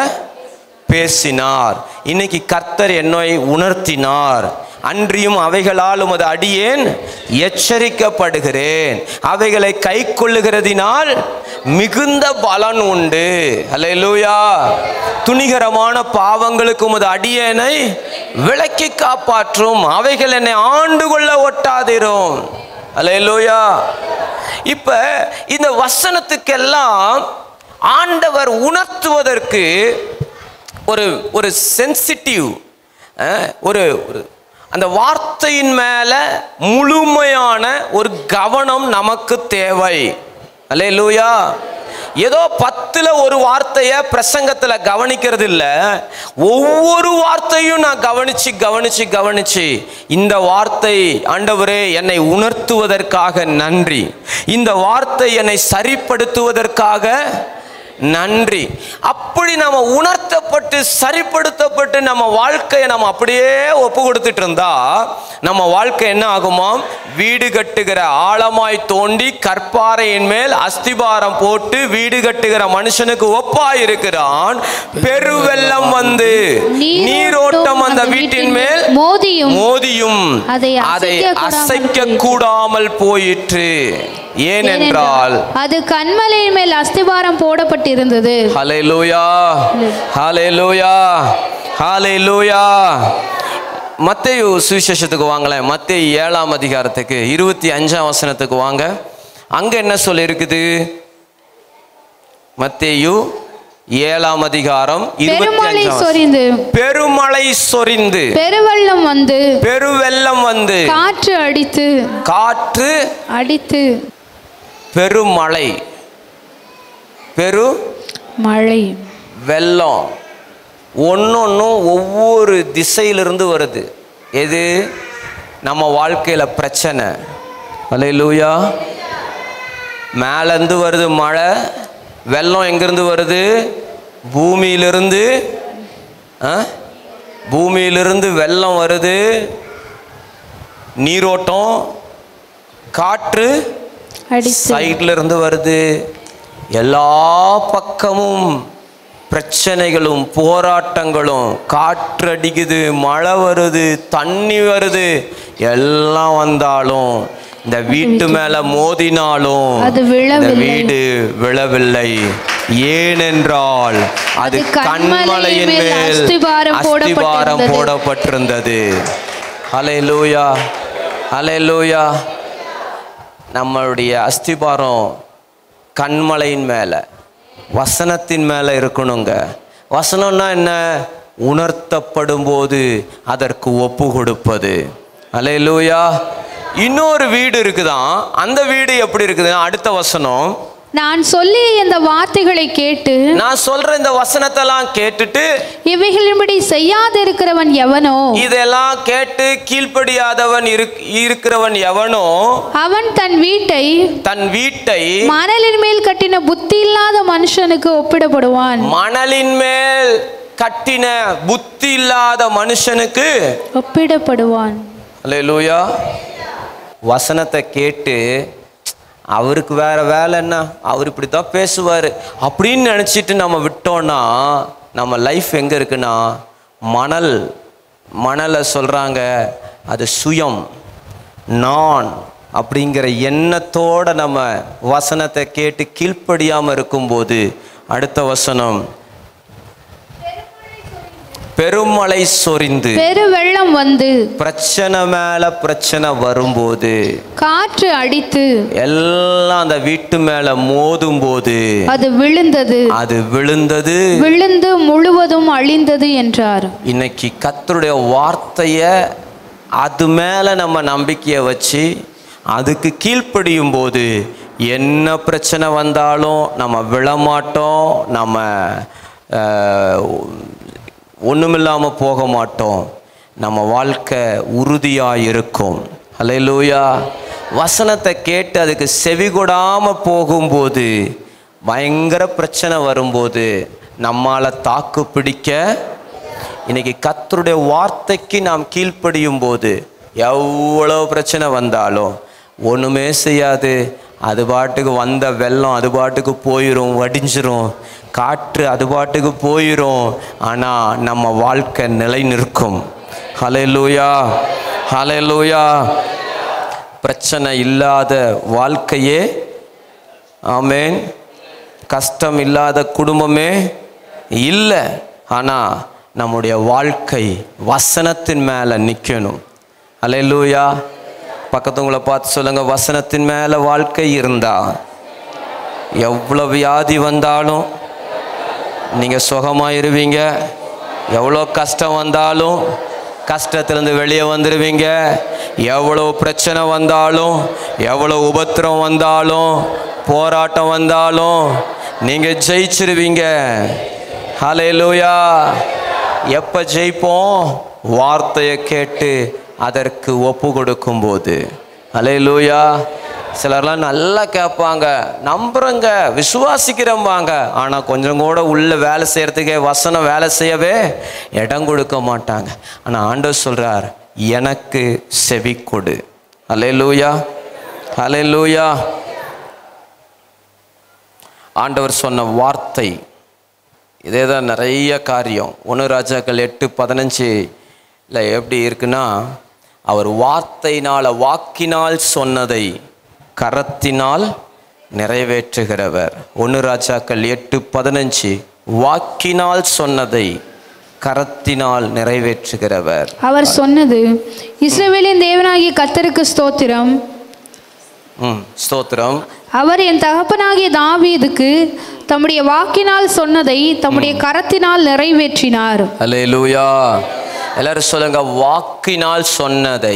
பேசினார், இன்னைக்கு கர்த்தர் என்னை உணர்த்தினார், அன்றியும் அவைகளால் உமது அடியேன் எச்சரிக்கப்படுகிறேன், அவைகளை கை கொள்ளுகிறதினால் மிகுந்த பலன் உண்டு. அல்லேலூயா. துணிகரமான பாவங்களுக்கு உமது அடியேனை விலக்கி காப்பாற்றும், அவைகள் என்னை ஆண்டு கொள்ள ஒட்டாதிரும். அல்லேலூயா. இப்ப இந்த வசனத்துக்கெல்லாம் ஆண்டவர் உணர்த்துவதற்கு ஒரு ஒரு சென்சிட்டிவ், ஒரு அந்த வார்த்தையின் மேல முழுமையான ஒரு கவனம் நமக்கு தேவை. அல்லேலூயா. ஏதோ பத்துல ஒரு வார்த்தைய பிரசங்கத்துல கவனிக்கிறது இல்ல, ஒவ்வொரு வார்த்தையும் நான் கவனிச்சு கவனிச்சு கவனிச்சு இந்த வார்த்தை ஆண்டவரே என்னை உணர்த்துவதற்காக நன்றி, இந்த வார்த்தை என்னை சரிப்படுத்துவதற்காக நன்றி. அப்படி நம்ம உணர்த்தப்பட்டு சரிப்படுத்தப்பட்டு நம்ம வாழ்க்கையை நம்ம அப்படியே ஒப்பு கொடுத்துட்டு இருந்தா நம்ம வாழ்க்கை என்ன ஆகுமாம்? வீடு கட்டுகிற, ஆழமாய் தோண்டி கற்பாறையின் மேல் அஸ்திபாரம் போட்டு வீடு கட்டுகிற மனுஷனுக்கு ஒப்பாய் இருக்கிறான். பெருவெள்ளம் வந்து நீரோட்டம் அந்த வீட்டின் மேல் மோதியும் மோதியும் அதை அசைக்க கூடாமல் போயிற்று. ஏனென்றால் அது கன்மலையின் மேல் அஸ்திவாரம் போடப்பட்டிருந்தது. ஹல்லேலூயா, ஹல்லேலூயா, ஹல்லேலூயா. மத்தேயு சுவிசேஷத்துக்கு வாங்களேன். மத்தேயு ஏழாம் அதிகாரத்துக்கு இருபத்தி அஞ்சாம் வசனத்துக்கு வாங்க. அங்க என்ன சொல்லி இருக்குது? மத்தேயு ஏழாம் அதிகாரம் பெருமழை சொரிந்து பெருமழை சொரிந்து பெருவெள்ளம் வந்து பெருவெள்ளம் வந்து காற்று அடித்து காற்று அடித்து பெருமழை, பெரு மழை, வெள்ளம் ஒன்னொன்னும் ஒவ்வொரு திசையிலிருந்து வருது. எது? நம்ம வாழ்க்கையில பிரச்சனை. அல்லேலூயா. மேலேருந்து வருது மழை, வெள்ளம் எங்கிருந்து வருது? பூமியிலிருந்து. பூமியிலிருந்து வெள்ளம் வருது, நீரோட்டம், காற்று சைட்ல இருந்து வருது. எல்லா பக்கமும் பிரச்சனைகளும் போராட்டங்களும், காற்று அடிக்குது, மழை வருது, தண்ணி வருது, எல்லாம் வந்தாலும் இந்த வீட்டு மேல மோதினாலும் இந்த வீடு விழவில்லை. ஏனென்றால் அது கன்மலையின் மேல் அஸ்திபாரம் போடப்பட்டிருந்தது. ஹல்லேலூயா, ஹல்லேலூயா. நம்மளுடைய அஸ்திபாரம் கன்மலையின் மேல, வசனத்தின் மேல இருக்கணுங்க. வசனம்னா என்ன? உணர்த்தப்படும் போது அதற்கு ஒப்பு கொடுப்பது. அல்லேலூயா. இன்னொரு வீடு இருக்குதான். அந்த வீடு எப்படி இருக்குது? அடுத்த வசனம், நான் சொல்லி இந்த வார்த்தைகளை கேட்டு, நான் சொல்ற இந்த வசனத்தெல்லாம் கேட்டுட்டு இவைகளின்படி செய்யாதிருக்கிறவன் எவனோ, இதெல்லாம் கேட்டு கீழ்ப்படியாதவன் இருக்கிறவன் எவனோ, அவன் தன் வீட்டை தன் வீட்டை மணலின் மேல் கட்டின புத்தி இல்லாத மனுஷனுக்கு ஒப்பிடப்படுவான். மணலின் மேல் கட்டின புத்தி இல்லாத மனுஷனுக்கு ஒப்பிடப்படுவான். அல்லேலூயா. வசனத்தை கேட்டு அவருக்கு வேற வேலை என்ன, அவர் இப்படி தான் பேசுவார் அப்படின்னு நினச்சிட்டு நம்ம விட்டோம்னா நம்ம லைஃப் எங்கே இருக்குன்னா மணல். மணலை சொல்கிறாங்க அது சுயம், நான் அப்படிங்கிற எண்ணத்தோடு நம்ம வசனத்தை கேட்டு கீழ்ப்படியாமல் இருக்கும்போது அடுத்த வசனம், பெருமழை சொரிந்து பெரு வெள்ளம் வந்து பிரச்சனை மேல பிரச்சனை வரும்போது காற்று அடித்து எல்லாம் அந்த வீட்டு மேல மோதும் போது அது விழுந்தது அது விழுந்தது விழுந்து முழுவதும் அழிந்தது என்றார். இன்னைக்கு கர்த்தருடைய வார்த்தைய அது மேல நம்ம நம்பிக்கையை வச்சு அதுக்கு கீழ்ப்படியும் போது என்ன பிரச்சனை வந்தாலும் நம்ம விழமாட்டோம், நம்ம ஒண்ணுமில்லாம போக மாட்டோம், நம்ம வாழ்க்கை உறுதியாக இருக்கும். ஹல்லேலூயா. வசனத்தை கேட்டு அதுக்கு செவி கொடாம போகும்போது பயங்கர பிரச்சனை வரும்போது நம்மால தாக்கு பிடிக்க, இன்னைக்கு கர்த்தருடைய வார்த்தைக்கு நாம் கீழ்ப்படியும் போது எவ்வளோ பிரச்சனை வந்தாலும் ஒன்றுமே செய்யாது. அது பாட்டுக்கு வந்த வெள்ளம் அது பாட்டுக்கு போயிடும், வடிஞ்சிரும், காற்று அது பாட்டுக்கு போயிடும். ஆனால் நம்ம வாழ்க்கை நிலை நிற்கும். ஹல்லேலூயா, ஹல்லேலூயா. பிரச்சனை இல்லாத வாழ்க்கையே, ஆமென், கஷ்டம் இல்லாத குடும்பமே இல்லை. ஆனால் நம்முடைய வாழ்க்கை வசனத்தின் மேலே நிற்கணும். ஹல்லேலூயா. பக்கத்துவங்களை பார்த்து சொல்லுங்க, வசனத்தின் மேலே வாழ்க்கை இருந்தா எவ்வளோ வியாதி வந்தாலும் நீங்கள் சுகமாயிருவீங்க. எவ்வளோ கஷ்டம் வந்தாலும் கஷ்டத்திலேருந்து வெளியே வந்துடுவீங்க. எவ்வளோ பிரச்சனை வந்தாலும், எவ்வளோ உபத்திரம் வந்தாலும், போராட்டம் வந்தாலும் நீங்கள் ஜெயிச்சிருவீங்க. ஹல்லேலூயா. எப்போ ஜெயிப்போம்? வார்த்தையை கேட்டு அதற்கு ஒப்பு கொடுக்கும்போது. ஹல்லேலூயா. சிலர்லாம் நல்லா கேட்பாங்க, நம்புறங்க, விசுவாசிக்கிறம்பாங்க, ஆனால் கொஞ்சம் கூட உள்ள வேலை செய்யறதுக்கே, வசனம் வேலை செய்யவே இடம் கொடுக்க மாட்டாங்க. ஆனால் ஆண்டவர் சொல்றார், எனக்கு செவி கொடு. ஹல்லேலூயா, ஹல்லேலூயா. ஆண்டவர் சொன்ன வார்த்தை இதே தான். நிறைய காரியம் ஒன்று ராஜாக்கள் எட்டு பதினஞ்சு இல்லை எப்படி இருக்குன்னா, அவர் வார்த்தையினால் வாக்கினால் சொன்னதை கரத்தினால் நிறைவேற்றுகிறவர். ஒன்று ராஜாக்கள் எட்டு பதினஞ்சு, வாக்கினால் சொன்னதை கரத்தினால் நிறைவேற்றுகிறவர். அவர் சொன்னது, இஸ்ரவேலின் தேவனாகிய கர்த்தருக்கு ஸ்தோத்திரம். ம் ஸ்தோத்திரம். அவர் என் தகப்பனாகிய தாவீதுக்கு தம்முடைய வாக்கினால் சொன்னதை தம்முடைய கரத்தினால் நிறைவேற்றினார். அல்லேலூயா. எல்லாரும் சொல்லுங்க, வாக்கினால் சொன்னதை,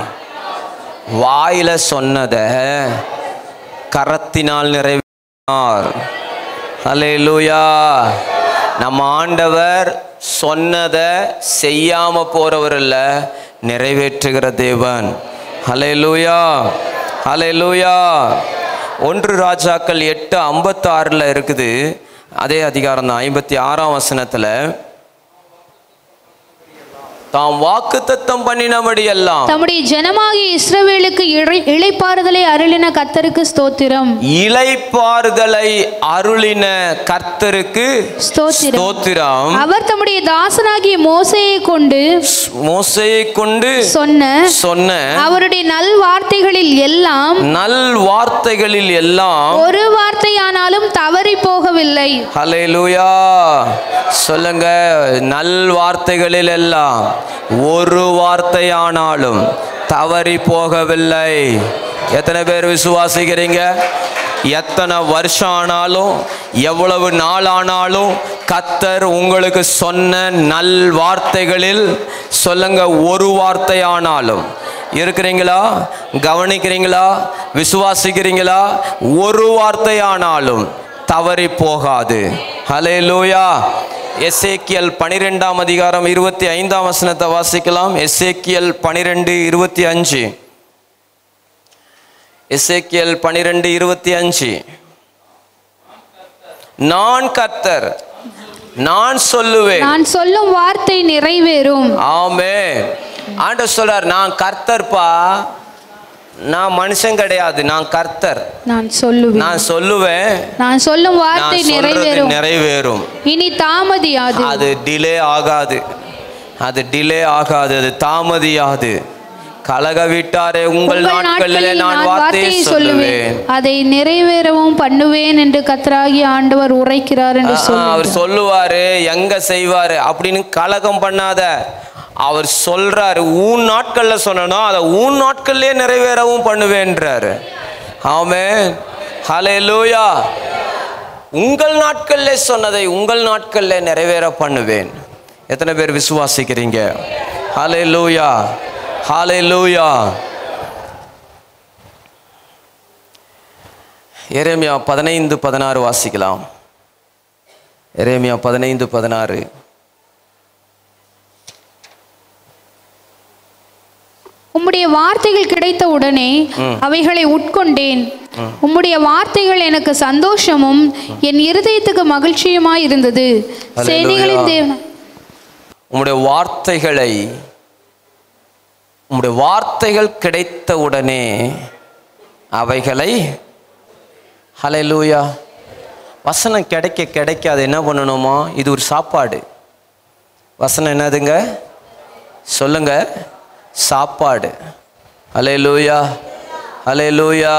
வாயில சொன்னதை கரத்தினால் நிறைவேற்றினார். அல்லேலூயா. நம்ம ஆண்டவர் சொன்னதை செய்யாம போறவர் இல்ல, நிறைவேற்றுகிற தேவன். அல்லேலூயா, அல்லேலூயா. ஒன்று ராஜாக்கள் எட்டு ஐம்பத்தி ஆறுல இருக்குது, அதே அதிகாரம் தான். ஐம்பத்தி ஆறாம் வசனத்துல, தாம் வாக்குத்தத்தம் பண்ணினபடி எல்லாம் தம்முடைய ஜனமாகிய இஸ்ரவேலுக்கு இளைப்பாறுதலை அருளின கர்த்தருக்கு ஸ்தோத்திரம். இளைப்பாறுதலை அருளின கர்த்தருக்கு ஸ்தோத்திரம். அவர் தம்முடைய தாசனாகிய மோசேயை கொண்டு மோசேயை கொண்டு சொன்ன சொன்ன அவருடைய நல் வார்த்தைகளில் எல்லாம் நல் வார்த்தைகளில் எல்லாம் ஒரு வார்த்தையானாலும் தவறி போகவில்லை. ஹல்லேலூயா. சொல்லுங்க, நல் வார்த்தைகளில் எல்லாம் ஒரு வார்த்தையானாலும் தவறி போகவில்லை. எத்தனை பேர் விசுவாசிக்கிறீங்க? எத்தனை வருஷம் ஆனாலும், எவ்வளவு நாள் ஆனாலும், கர்த்தர் உங்களுக்கு சொன்ன நல் வார்த்தைகளில் சொல்லுங்க, ஒரு வார்த்தையானாலும் இருக்கிறீங்களா? கவனிக்கிறீங்களா? விசுவாசிக்கிறீங்களா? ஒரு வார்த்தையானாலும் தவறி போகாது. ஹல்லேலூயா. எசேக்கியல் பனிரெண்டாம் அதிகாரம் இருபத்தி ஐந்தாம் வசனத்தை வாசிக்கலாம். எசேக்கியல் பனிரெண்டு இருபத்தி அஞ்சு. எசேக்கியல் பனிரெண்டு இருபத்தி அஞ்சு. நான் கர்த்தர், நான் சொல்லுவேன், நான் சொல்லும் வார்த்தை நிறைவேறும். ஆமென். ஆண்டவர் சொல்றார், நான் கர்த்தர்ப்பா, நான் மனுஷன் கிடையாது, நான் கர்த்தர். நான் சொல்லுவேன், நான் சொல்லுவேன், நான் சொல்லும் வார்த்தை நிறைவேறும், நிறைவேறும். இனி தாமதியாது. அது டிலே ஆகாது, அது டிலே ஆகாது, அது தாமதியாது. கலக விட்டாரே உங்கள் உங்கள் நாட்களிலே நாட்களில் நான் நான் வார்த்தையை வார்த்தையை சொல்லுவேன். சொல்லுவேன், அதை நிறைவேறவும் பண்ணுவேன் என்று கர்த்தராகிய ஆண்டவர் உரைக்கிறார் என்று ஆ, சொல்லி அவர் சொல்லுவாரு, எங்க செய்வாரு அப்படின்னு கலகம் பண்ணாத. அவர் சொல்றாரு, உன் நாட்கள்ல சொன்னோம் அதை உன் நாட்கள்லயே நிறைவேறவும் பண்ணுவேன்றாரு. ஆமென், ஹல்லேலூயா. உங்கள் நாட்கள்ல சொன்னதை உங்கள் நாட்கள்ல நிறைவேற பண்ணுவேன். எத்தனை பேர் விசுவாசிக்கிறீங்க? ஹல்லேலூயா, ஹல்லேலூயா. எரேமியா பதினைந்து பதினாறு வாசிக்கலாம். எரேமியா பதினைந்து பதினாறு. உம்முடைய வார்த்தைகள் கிடைத்த உடனே அவைகளை உட்கொண்டேன். உம்முடைய வார்த்தைகள் எனக்கு சந்தோஷமும் என் இருதயத்துக்கு மகிழ்ச்சியுமாய் இருந்தது. சேனைகளின் தேவன் உம்முடைய வார்த்தைகளை உம்முடைய வார்த்தைகள் கிடைத்த உடனே அவைகளை, ஹல்லேலூயா. வசனம் கிடைக்க கிடைக்க அது என்ன பண்ணணுமா? இது ஒரு சாப்பாடு. வசனம் என்னதுங்க? சொல்லுங்க, சாப்பாடு. ஹல்லேலூயா, ஹல்லேலூயா.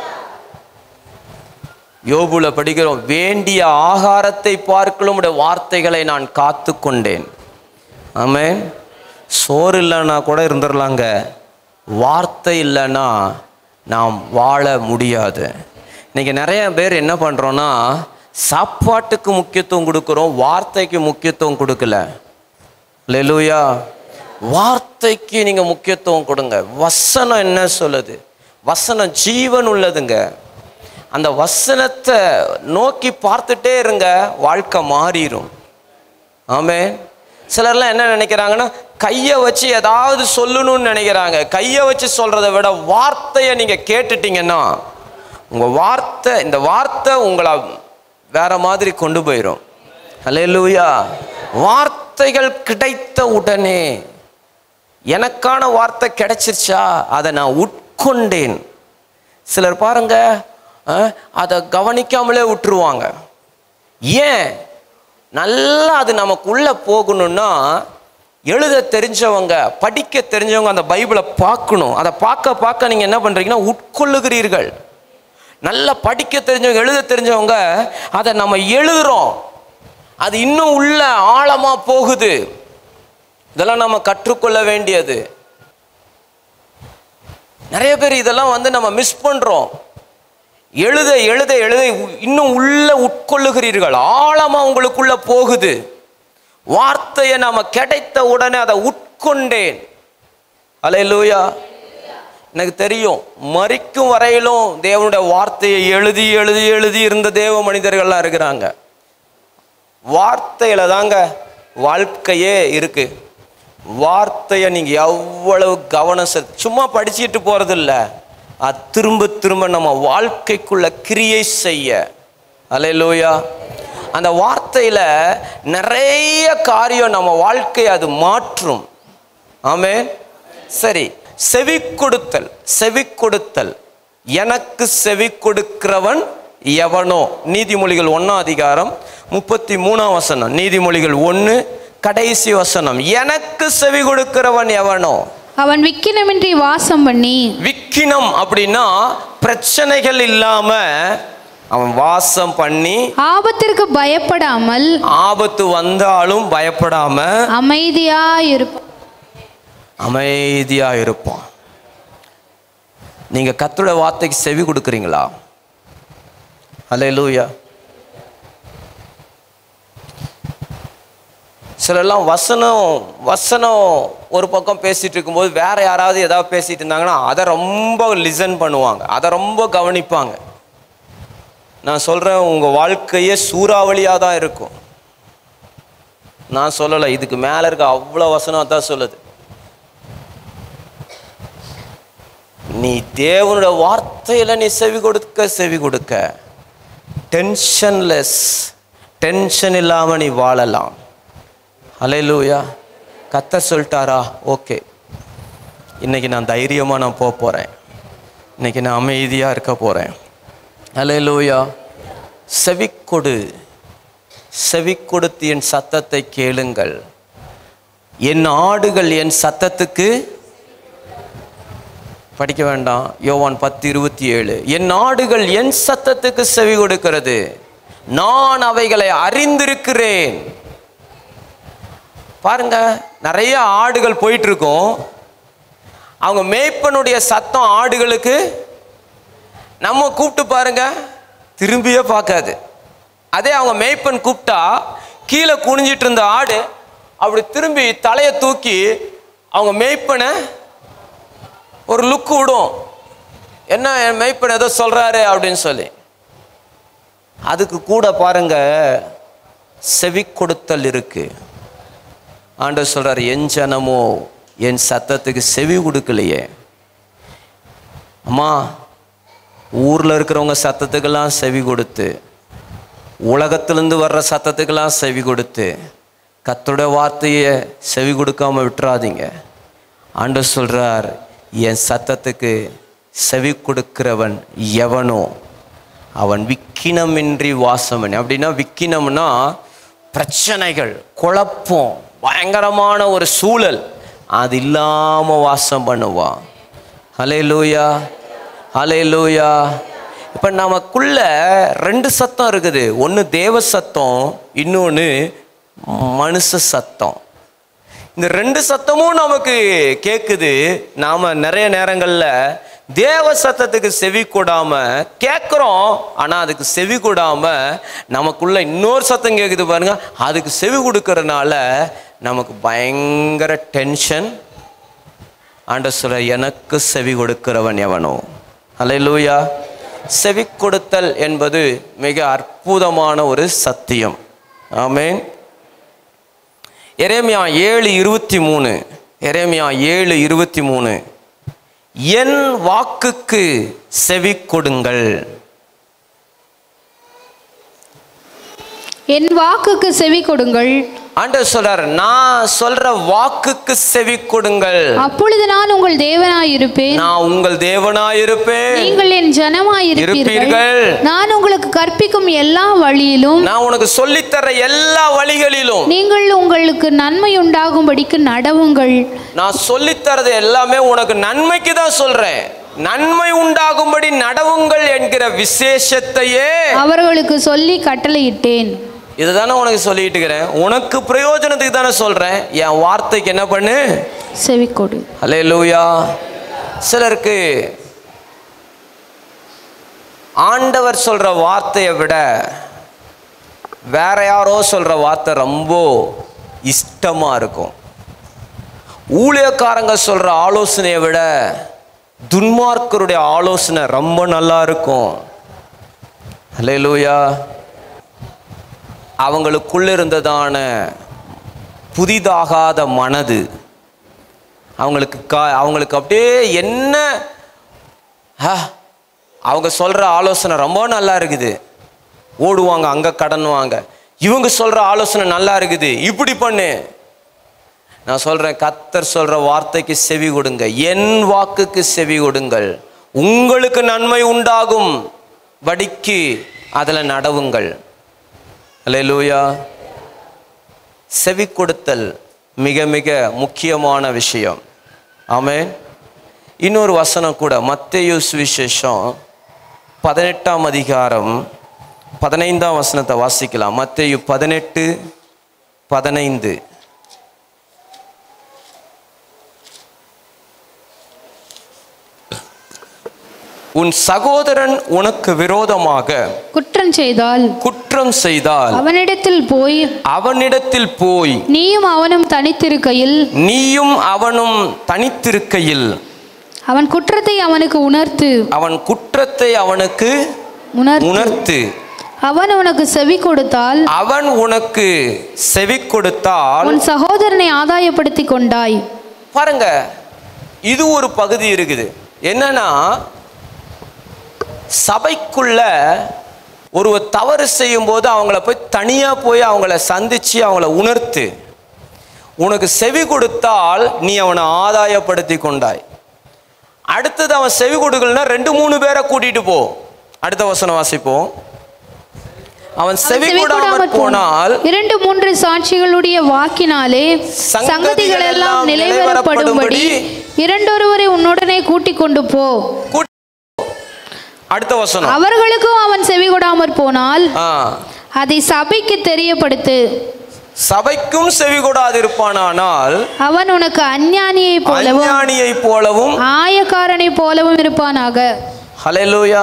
யோபுல படிக்கிறோம், வேண்டிய ஆகாரத்தை பார்க்கலும் உடைய வார்த்தைகளை நான் காத்து கொண்டேன். ஆமென். சோறு இல்லைன்னா கூட இருந்துடலாங்க, வார்த்தை இல்லைன்னா நாம் வாழ முடியாது. இன்னைக்கு நிறைய பேர் என்ன பண்ணுறோன்னா, சாப்பாட்டுக்கு முக்கியத்துவம் கொடுக்குறோம், வார்த்தைக்கு முக்கியத்துவம் கொடுக்கல. ஹல்லேலூயா. வார்த்தைக்கு நீங்கள் முக்கியத்துவம் கொடுங்க. வசனம் என்ன சொல்லுது? வசனம் ஜீவன் உள்ளதுங்க. அந்த வசனத்தை நோக்கி பார்த்துட்டே இருங்க, வாழ்க்கை மாறிடும். ஆமென். சிலர்லாம் என்ன நினைக்கிறாங்கன்னா, கையை வச்சு ஏதாவது சொல்லணும்னு நினைக்கிறாங்க. கையை வச்சு சொல்கிறத விட வார்த்தையை நீங்கள் கேட்டுட்டீங்கன்னா, உங்கள் வார்த்தை, இந்த வார்த்தை உங்களை வேற மாதிரி கொண்டு போயிடும். ஹல்லேலூயா. வார்த்தைகள் கிடைத்த உடனே, எனக்கான வார்த்தை கிடைச்சிருச்சா, அதை நான் உட்கொண்டேன். சிலர் பாருங்க, அதை கவனிக்காமலே விட்டுருவாங்க. ஏன்? நல்லா அது நமக்குள்ள போகணும்னா, எழுத தெரிஞ்சவங்க, படிக்க தெரிஞ்சவங்க அந்த பைபிளை பார்க்கணும். அதை பார்க்க பார்க்க நீங்கள் என்ன பண்ணுறீங்கன்னா, உட்கொள்ளுகிறீர்கள். நல்லா படிக்க தெரிஞ்சவங்க, எழுத தெரிஞ்சவங்க அதை நம்ம எழுதுகிறோம், அது இன்னும் உள்ள ஆழமாக போகுது. இதெல்லாம் நம்ம கற்றுக்கொள்ள வேண்டியது. நிறைய பேர் இதெல்லாம் வந்து நம்ம மிஸ் பண்ணுறோம். எழுத எழுத எழுத இன்னும் உள்ள உட்கொள்ளுகிறீர்கள், ஆழமாக உங்களுக்குள்ள போகுது. வார்த்தையை நாம கிடைத்த உடனே அதை உட்கொண்டேன். ஹல்லேலூயா. எனக்கு தெரியும், மரிக்கும் வரையிலும் தேவனுடைய வார்த்தையை எழுதி எழுதி எழுதி இருந்த தேவ மனிதர்கள்லாம் இருக்கிறாங்க. வார்த்தையில தாங்க வாழ்க்கையே இருக்கு. வார்த்தையை நீங்க எவ்வளவு கவனம் செலுத்த, சும்மா படிச்சுட்டு போறது இல்லை, அது திரும்ப திரும்ப நம்ம வாழ்க்கைக்குள்ள கிரியை செய்ய. ஹல்லேலூயா. அந்த வார்த்தையில நிறைய காரியம் நம்ம வாழ்க்கையை அது மாற்றும். ஆமென். சரி, செவி கொடுத்தல். செவி கொடுத்தல், எனக்கு செவி கொடுக்கிறவன் எவனோ. நீதிமொழிகள் ஒன்னாம் அதிகாரம் முப்பத்தி மூணாம் வசனம். நீதிமொழிகள் ஒன்று கடைசி வசனம். எனக்கு செவி கொடுக்கிறவன் எவனோ, அவன் விக்கினமின்றி வாசம் பண்ணி. விக்கினம் அப்படின்னா பிரச்சனைகள் இல்லாம அவன் வாசம் பண்ணி, ஆபத்திற்கு பயப்படாமல், ஆபத்து வந்தாலும் பயப்படாம அமைதியா இருப்பான். அமைதியா இருப்பான். நீங்க கர்த்தருடைய வார்த்தைக்கு செவி கொடுக்குறீங்களா? ஹல்லேலூயா. சிலர்லாம் வசனம் வசனம் ஒரு பக்கம் பேசிட்டு இருக்கும்போது வேற யாராவது ஏதாவது பேசிட்டு இருந்தாங்கன்னா அதை ரொம்ப லிசன் பண்ணுவாங்க, அதை ரொம்ப கவனிப்பாங்க. நான் சொல்றேன், உங்க வாழ்க்கையே சூறாவளியாக தான் இருக்கும். நான் சொல்லலை, இதுக்கு மேல இருக்க அவ்வளோ வசனம் தான் சொல்லுது. நீ தேவனுடைய வார்த்தையில நீ செவி கொடுக்க செவி கொடுக்க டென்ஷன்லெஸ், டென்ஷன் இல்லாம நீ வாழலாம். ஹல்லேலூயா. கர்த்தர் சொல்லிட்டாரா, ஓகே, இன்னைக்கு நான் தைரியமா நான் போக போறேன், இன்னைக்கு நான் அமைதியா இருக்க போறேன். ஹல்லேலூயா. செவி கொடு. செவி கொடுத்து என் சத்தத்தை கேளுங்கள். என் ஆடுகள் என் சத்தத்துக்கு படிக்க வேண்டாம். யோவான் பத்து இருபத்தி ஏழு, என் ஆடுகள் என் சத்தத்துக்கு செவி கொடுக்கிறது, நான் அவைகளை அறிந்திருக்கிறேன். பாருங்க, நிறைய ஆடுகள் போயிட்டு இருக்கும். அவங்க மேய்ப்பனுடைய சத்தம் ஆடுகளுக்கு நம்ம கூப்பிட்டு பாருங்க திரும்பியே பார்க்காது. அதே அவங்க மேய்ப்பன் கூப்பிட்டா கீழே குனிஞ்சிட்டு இருந்த ஆடு அப்படி திரும்பி தலையை தூக்கி அவங்க மேய்ப்பனை ஒரு லுக்கு விடும், என்ன என் மேய்ப்பன் ஏதோ சொல்றாரு அப்படின்னு சொல்லி. அதுக்கு கூட பாருங்க செவி கொடுத்தல் இருக்கு. ஆண்டவர் சொல்றாரு, என் ஜனமோ என் சத்தத்துக்கு செவி கொடுக்கலையே. அம்மா, ஊர்ல இருக்கிறவங்க சத்தத்துக்கெல்லாம் செவி கொடுத்து, உலகத்திலிருந்து வர்ற சத்தத்துக்கெல்லாம் செவி கொடுத்து, கர்த்தருடைய வார்த்தையை செவி கொடுக்காம விட்டுறாதீங்க. ஆண்டவர் சொல்றார், என் சத்தத்துக்கு செவி கொடுக்கிறவன் எவனோ அவன் விக்கினமின்றி வாசமன். அப்படின்னா விக்கினம்னா பிரச்சனைகள், குழப்பம், பயங்கரமான ஒரு சூழல், அது இல்லாம வாசம் பண்ணுவான். ஹல்லேலூயா, ஹல்லேலூயா. இப்ப நமக்குள்ள ரெண்டு சத்தம் இருக்குது. ஒன்று தேவ சத்தம், இன்னொன்று மனுஷ சத்தம். இந்த ரெண்டு சத்தமும் நமக்கு கேட்குது. நாம நிறைய நேரங்கள்ல தேவ சத்தத்துக்கு செவி கொடாம கேட்குறோம், ஆனா அதுக்கு செவி கொடாம நமக்குள்ள இன்னொரு சத்தம் கேட்குது பாருங்க, அதுக்கு செவி கொடுக்கறதுனால நமக்கு பயங்கர டென்ஷன். ஆண்டவர் சொல்ற, எனக்கு செவி கொடுக்கிறவன் எவனோ. ஹல்லேலூயா. செவி கொடுத்தல் என்பது மிக அற்புதமான ஒரு சத்தியம். ஆமென். எரேமியா ஏழு இருபத்தி மூணு, எரேமியா ஏழு இருபத்தி மூணு, என் வாக்குக்கு செவி கொடுங்கள். என் வாக்குக்கு செவி கொடுங்கள். ஆண்டவர் சொல்றார், நான் சொல்ற வாக்குக்கு செவி கொடுங்கள். அப்பொழுது நான் உங்கள் தேவனாய் இருப்பேன். நான் உங்கள் தேவனாய் இருப்பேன். நீங்கள் என் ஜனமாய் இருப்பீர்கள். நான் உங்களுக்கு கற்பிக்கும் எல்லா வழியிலும், நான் உனக்கு சொல்லித்தர எல்லா வழிகளிலும் நீங்கள் உங்களுக்கு நன்மை உண்டாகும்படிக்கு நடவுங்கள். நான் சொல்லித்தரது எல்லாமே உனக்கு நன்மைக்கு தான் சொல்றேன். நன்மை உண்டாகும்படி நடவுங்கள் என்கிற விசேஷத்தையே அவர்களுக்கு சொல்லி கட்டளையிட்டேன். இதுதானே உனக்கு சொல்லிட்டு இருக்கிறேன். உனக்கு பிரயோஜனத்துக்கு தானே சொல்றேன். என் வார்த்தைக்கு என்ன பண்ணு? செவி கொடு. ஹல்லேலூயா. சிலருக்கு ஆண்டவர் சொல்ற வார்த்தையை விட வேற யாரோ சொல்ற வார்த்தை ரொம்ப இஷ்டமா இருக்கும். ஊழியக்காரங்க சொல்ற ஆலோசனையை விட துன்மார்க்கருடைய ஆலோசனை ரொம்ப நல்லா இருக்கும். ஹல்லேலூயா. அவங்களுக்குள்ள இருந்ததான புதிதாகாத மனது அவங்களுக்கு கா அவங்களுக்கு அப்படியே என்ன அவங்க சொல்ற ஆலோசனை ரொம்ப நல்லா இருக்குது, ஓடுவாங்க, அங்க கடன் வாங்க. இவங்க சொல்ற ஆலோசனை நல்லா இருக்குது, இப்படி பண்ணு. நான் சொல்றேன், கர்த்தர் சொல்ற வார்த்தைக்கு செவி கொடுங்க. என் வாக்குக்கு செவி கொடுங்கள், உங்களுக்கு நன்மை உண்டாகும் படிக்கு அதுல நடவுங்கள். அல்லேலூயா. செவி கொடுத்தல் மிக மிக முக்கியமான விஷயம். ஆமென். இன்னொரு வசனம் கூட, மத்தேயு சுவிசேஷம் பதினெட்டாம் அதிகாரம் பதினைந்தாம் வசனத்தை வாசிக்கலாம். மத்தேயு பதினெட்டு பதினைந்து. உன் சகோதரன் உனக்கு விரோதமாக குற்றம் செய்தால் குற்றம் செய்தால் அவனிடத்தில் போய் அவனிடத்தில் போய் நீயும் அவனும் தனித்திருக்கையில் நீயும் அவனும் தனித்திருக்கையில் அவன் குற்றத்தை அவனுக்கு உணர்த்து அவன் குற்றத்தை அவனுக்கு உணர்த்து அவன் உனக்கு செவி கொடுத்தால் அவன் உனக்கு செவி கொடுத்தால் உன் சகோதரனை ஆதாயப்படுத்தி கொண்டாய். பாருங்க, இது ஒரு பகுதி இருக்குது. என்னன்னா, சபைக்குள்ள ஒரு தவறு செய்யும் போது அவங்கள போய் தனியா போய் அவங்கள சந்திச்சு அவங்கள உணர்த்து. உனக்கு செவி கொடுத்தால் நீ அவனை ஆதாயப்படுத்தி கொண்டாய். அடுத்தது அவன் செவி கொடுக்கலன்னா ரெண்டு மூணு பேரை கூட்டிட்டு போ. அடுத்த வசனம் வாசிப்போம். அவன் செவி கொடாமற் போனால் இரண்டு மூன்று சாட்சிகளுடைய வாக்கினாலே சங்கதிகள் எல்லாம் நிலைவரப்படும்படி இரண்டொருவரை உன்னுடனே கூட்டிக் கொண்டு போ. அடுத்த வசனம், அவர்களுக்கும் அவன் செவி கொடாமற் போனால் அதை சபைக்கு தெரியப்படுத்து. சபைக்கும் செவி கொடாதிருப்பானால் அவன் உனக்கு அஞ்ஞானியை போலவும் அஞ்ஞானியை போலவும் ஆயக்காரனை போலவும் இருப்பானாக. ஹல்லேலூயா.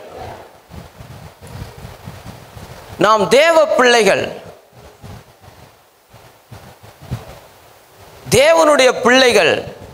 நாம் தேவ பிள்ளைகள், தேவனுடைய பிள்ளைகள்.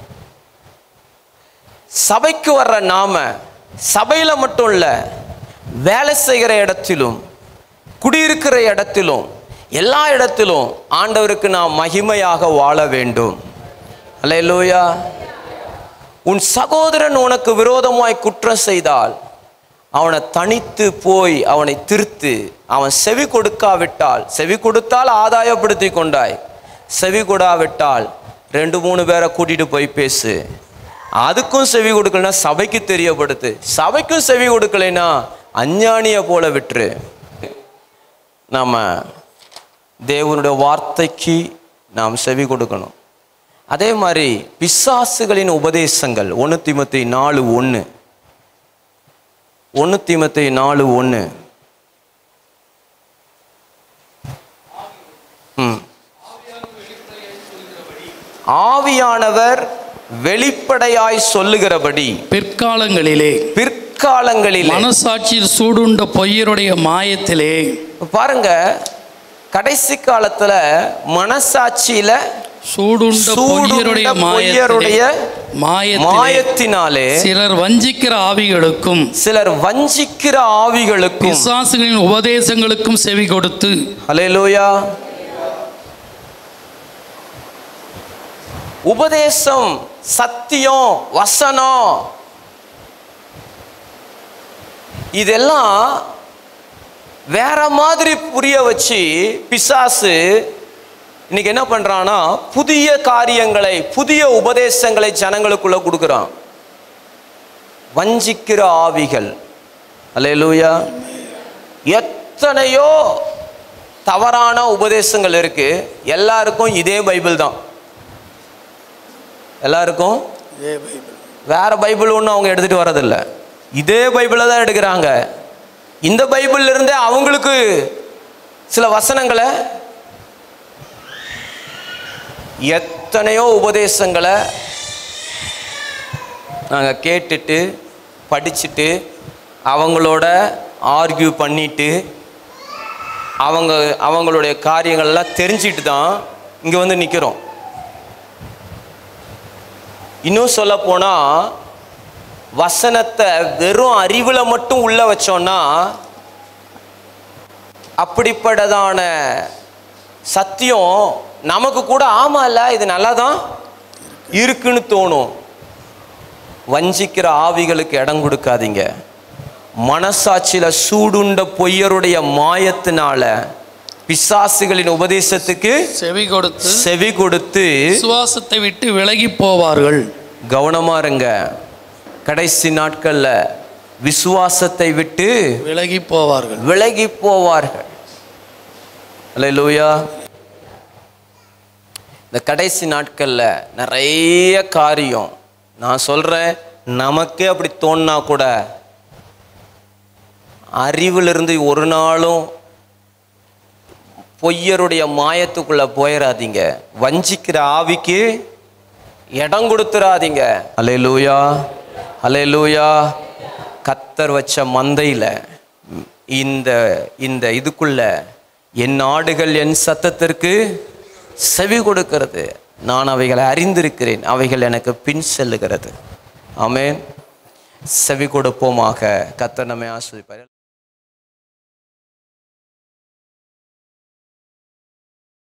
சபைக்கு வர்ற நாம சபையில மட்டும் இல்ல, வேலை செய்கிற இடத்திலும் குடியிருக்கிற இடத்திலும் எல்லா இடத்திலும் ஆண்டவருக்கு நாம் மகிமையாக வாழ வேண்டும். அல்லேலூயா. உன் சகோதரன் உனக்கு விரோதமாய் குற்றம் செய்தால் அவனை தனித்து போய் அவனை திருத்து. அவன் செவி கொடுக்காவிட்டால், செவி கொடுத்தால் ஆதாயப்படுத்தி கொண்டாய், செவி கொடாவிட்டால் ரெண்டு மூணு பேரை கூட்டிட்டு போய் பேசு. அதுக்கும் செவி கொடுக்கலனா சபைக்கு தெரியப்படுத்து. சபைக்கும் செவி கொடுக்கலைன்னா அஞ்ஞானியை போல விட்டுரு. நாம தேவனுடைய வார்த்தைக்கு நாம் செவி கொடுக்கணும். அதே மாதிரி பிசாசுகளின் உபதேசங்கள், ஒன்று தீமோத்தேயு நாலு ஒன்று ஒன்று தீமோத்தேயு நாலு ஒன்று ம் ஆவியானவர் வெளிப்படையாய் சொல்லுகிறபடி பிற்காலங்களிலே பிற்காலங்களிலே மனசாட்சியில் சூடுண்ட பொய்யருடைய மாயத்திலே. பாருங்க, கடைசி காலத்துல மனசாட்சியில சூடுண்ட பொய்யருடைய மாயத்திலே மாயத்தினாலே சிலர் வஞ்சிக்கிற ஆவிகளுக்கும் சிலர் வஞ்சிக்கிற ஆவிகளுக்கும் பிசாசுகளின் உபதேசங்களுக்கும் செவி கொடுத்து. அல்லேலூயா. உபதேசம், சத்தியம், வசனம் இதெல்லாம் வேற மாதிரி புரிய வச்சு பிசாசு இன்னைக்கு என்ன பண்றான்னா புதிய காரியங்களை, புதிய உபதேசங்களை ஜனங்களுக்குள்ள கொடுக்குறான். வஞ்சிக்கிற ஆவிகள். அல்லேலூயா. எத்தனையோ தவறான உபதேசங்கள் இருக்கு. எல்லாருக்கும் இதே பைபிள் தான். எல்லாருக்கும் வேற பைபிள் ஒன்றும் அவங்க எடுத்துட்டு வரதில்லை. இதே பைபிளை தான் எடுக்கிறாங்க. இந்த பைபிள்ல இருந்தே அவங்களுக்கு சில வசனங்களை, எத்தனையோ உபதேசங்களை நாங்கள் கேட்டுட்டு படிச்சுட்டு அவங்களோட ஆர்கியூ பண்ணிட்டு அவங்க அவங்களுடைய காரியங்கள்லாம் தெரிஞ்சிட்டு தான் இங்கே வந்து நிற்கிறோம். இன்னும் சொல்ல போனால் வசனத்தை வெறும் அறிவில் மட்டும் உள்ள வச்சோன்னா அப்படிப்பட்டதான சத்தியம் நமக்கு கூட ஆமா இல்ல இது நல்லா தான் இருக்குன்னு தோணும். வஞ்சிக்கிற ஆவிகளுக்கு இடம் கொடுக்காதீங்க. மனசாட்சியில சூடுண்ட பொய்யருடைய மாயத்தினால பிசாசுகளின் உபதேசத்துக்கு செவி கொடுத்து செவி கொடுத்து விசுவாசத்தை விட்டு விலகி போவார்கள். கவனமா இருங்க. கடைசி நாட்கள்ல விசுவாசத்தை விட்டு விலகி போவார்கள் விலகி போவார்கள். அல்லேலூயா. இந்த கடைசி நாட்கள்ல நிறைய காரியம் நான் சொல்றேன். நமக்கே அப்படி தோணுனா கூட அறிவிலிருந்து ஒரு நாளும் பொய்யருடைய மாயத்துக்குள்ள போயிடாதீங்க. வஞ்சிக்கிற ஆவிக்கு இடம் கொடுத்துடாதீங்க. அல்லேலூயா, அல்லேலூயா. கத்தர் வச்ச மந்தையில இந்த இந்த இதுக்குள்ள என் ஆடுகள் என் சத்தத்திற்கு செவி கொடுக்கிறது. நான் அவைகளை அறிந்திருக்கிறேன், அவைகள் எனக்கு பின் செல்லுகிறது. ஆமென். செவி கொடுப்போமாக. கர்த்தர் நம்மை ஆசீர்வதிப்பார்.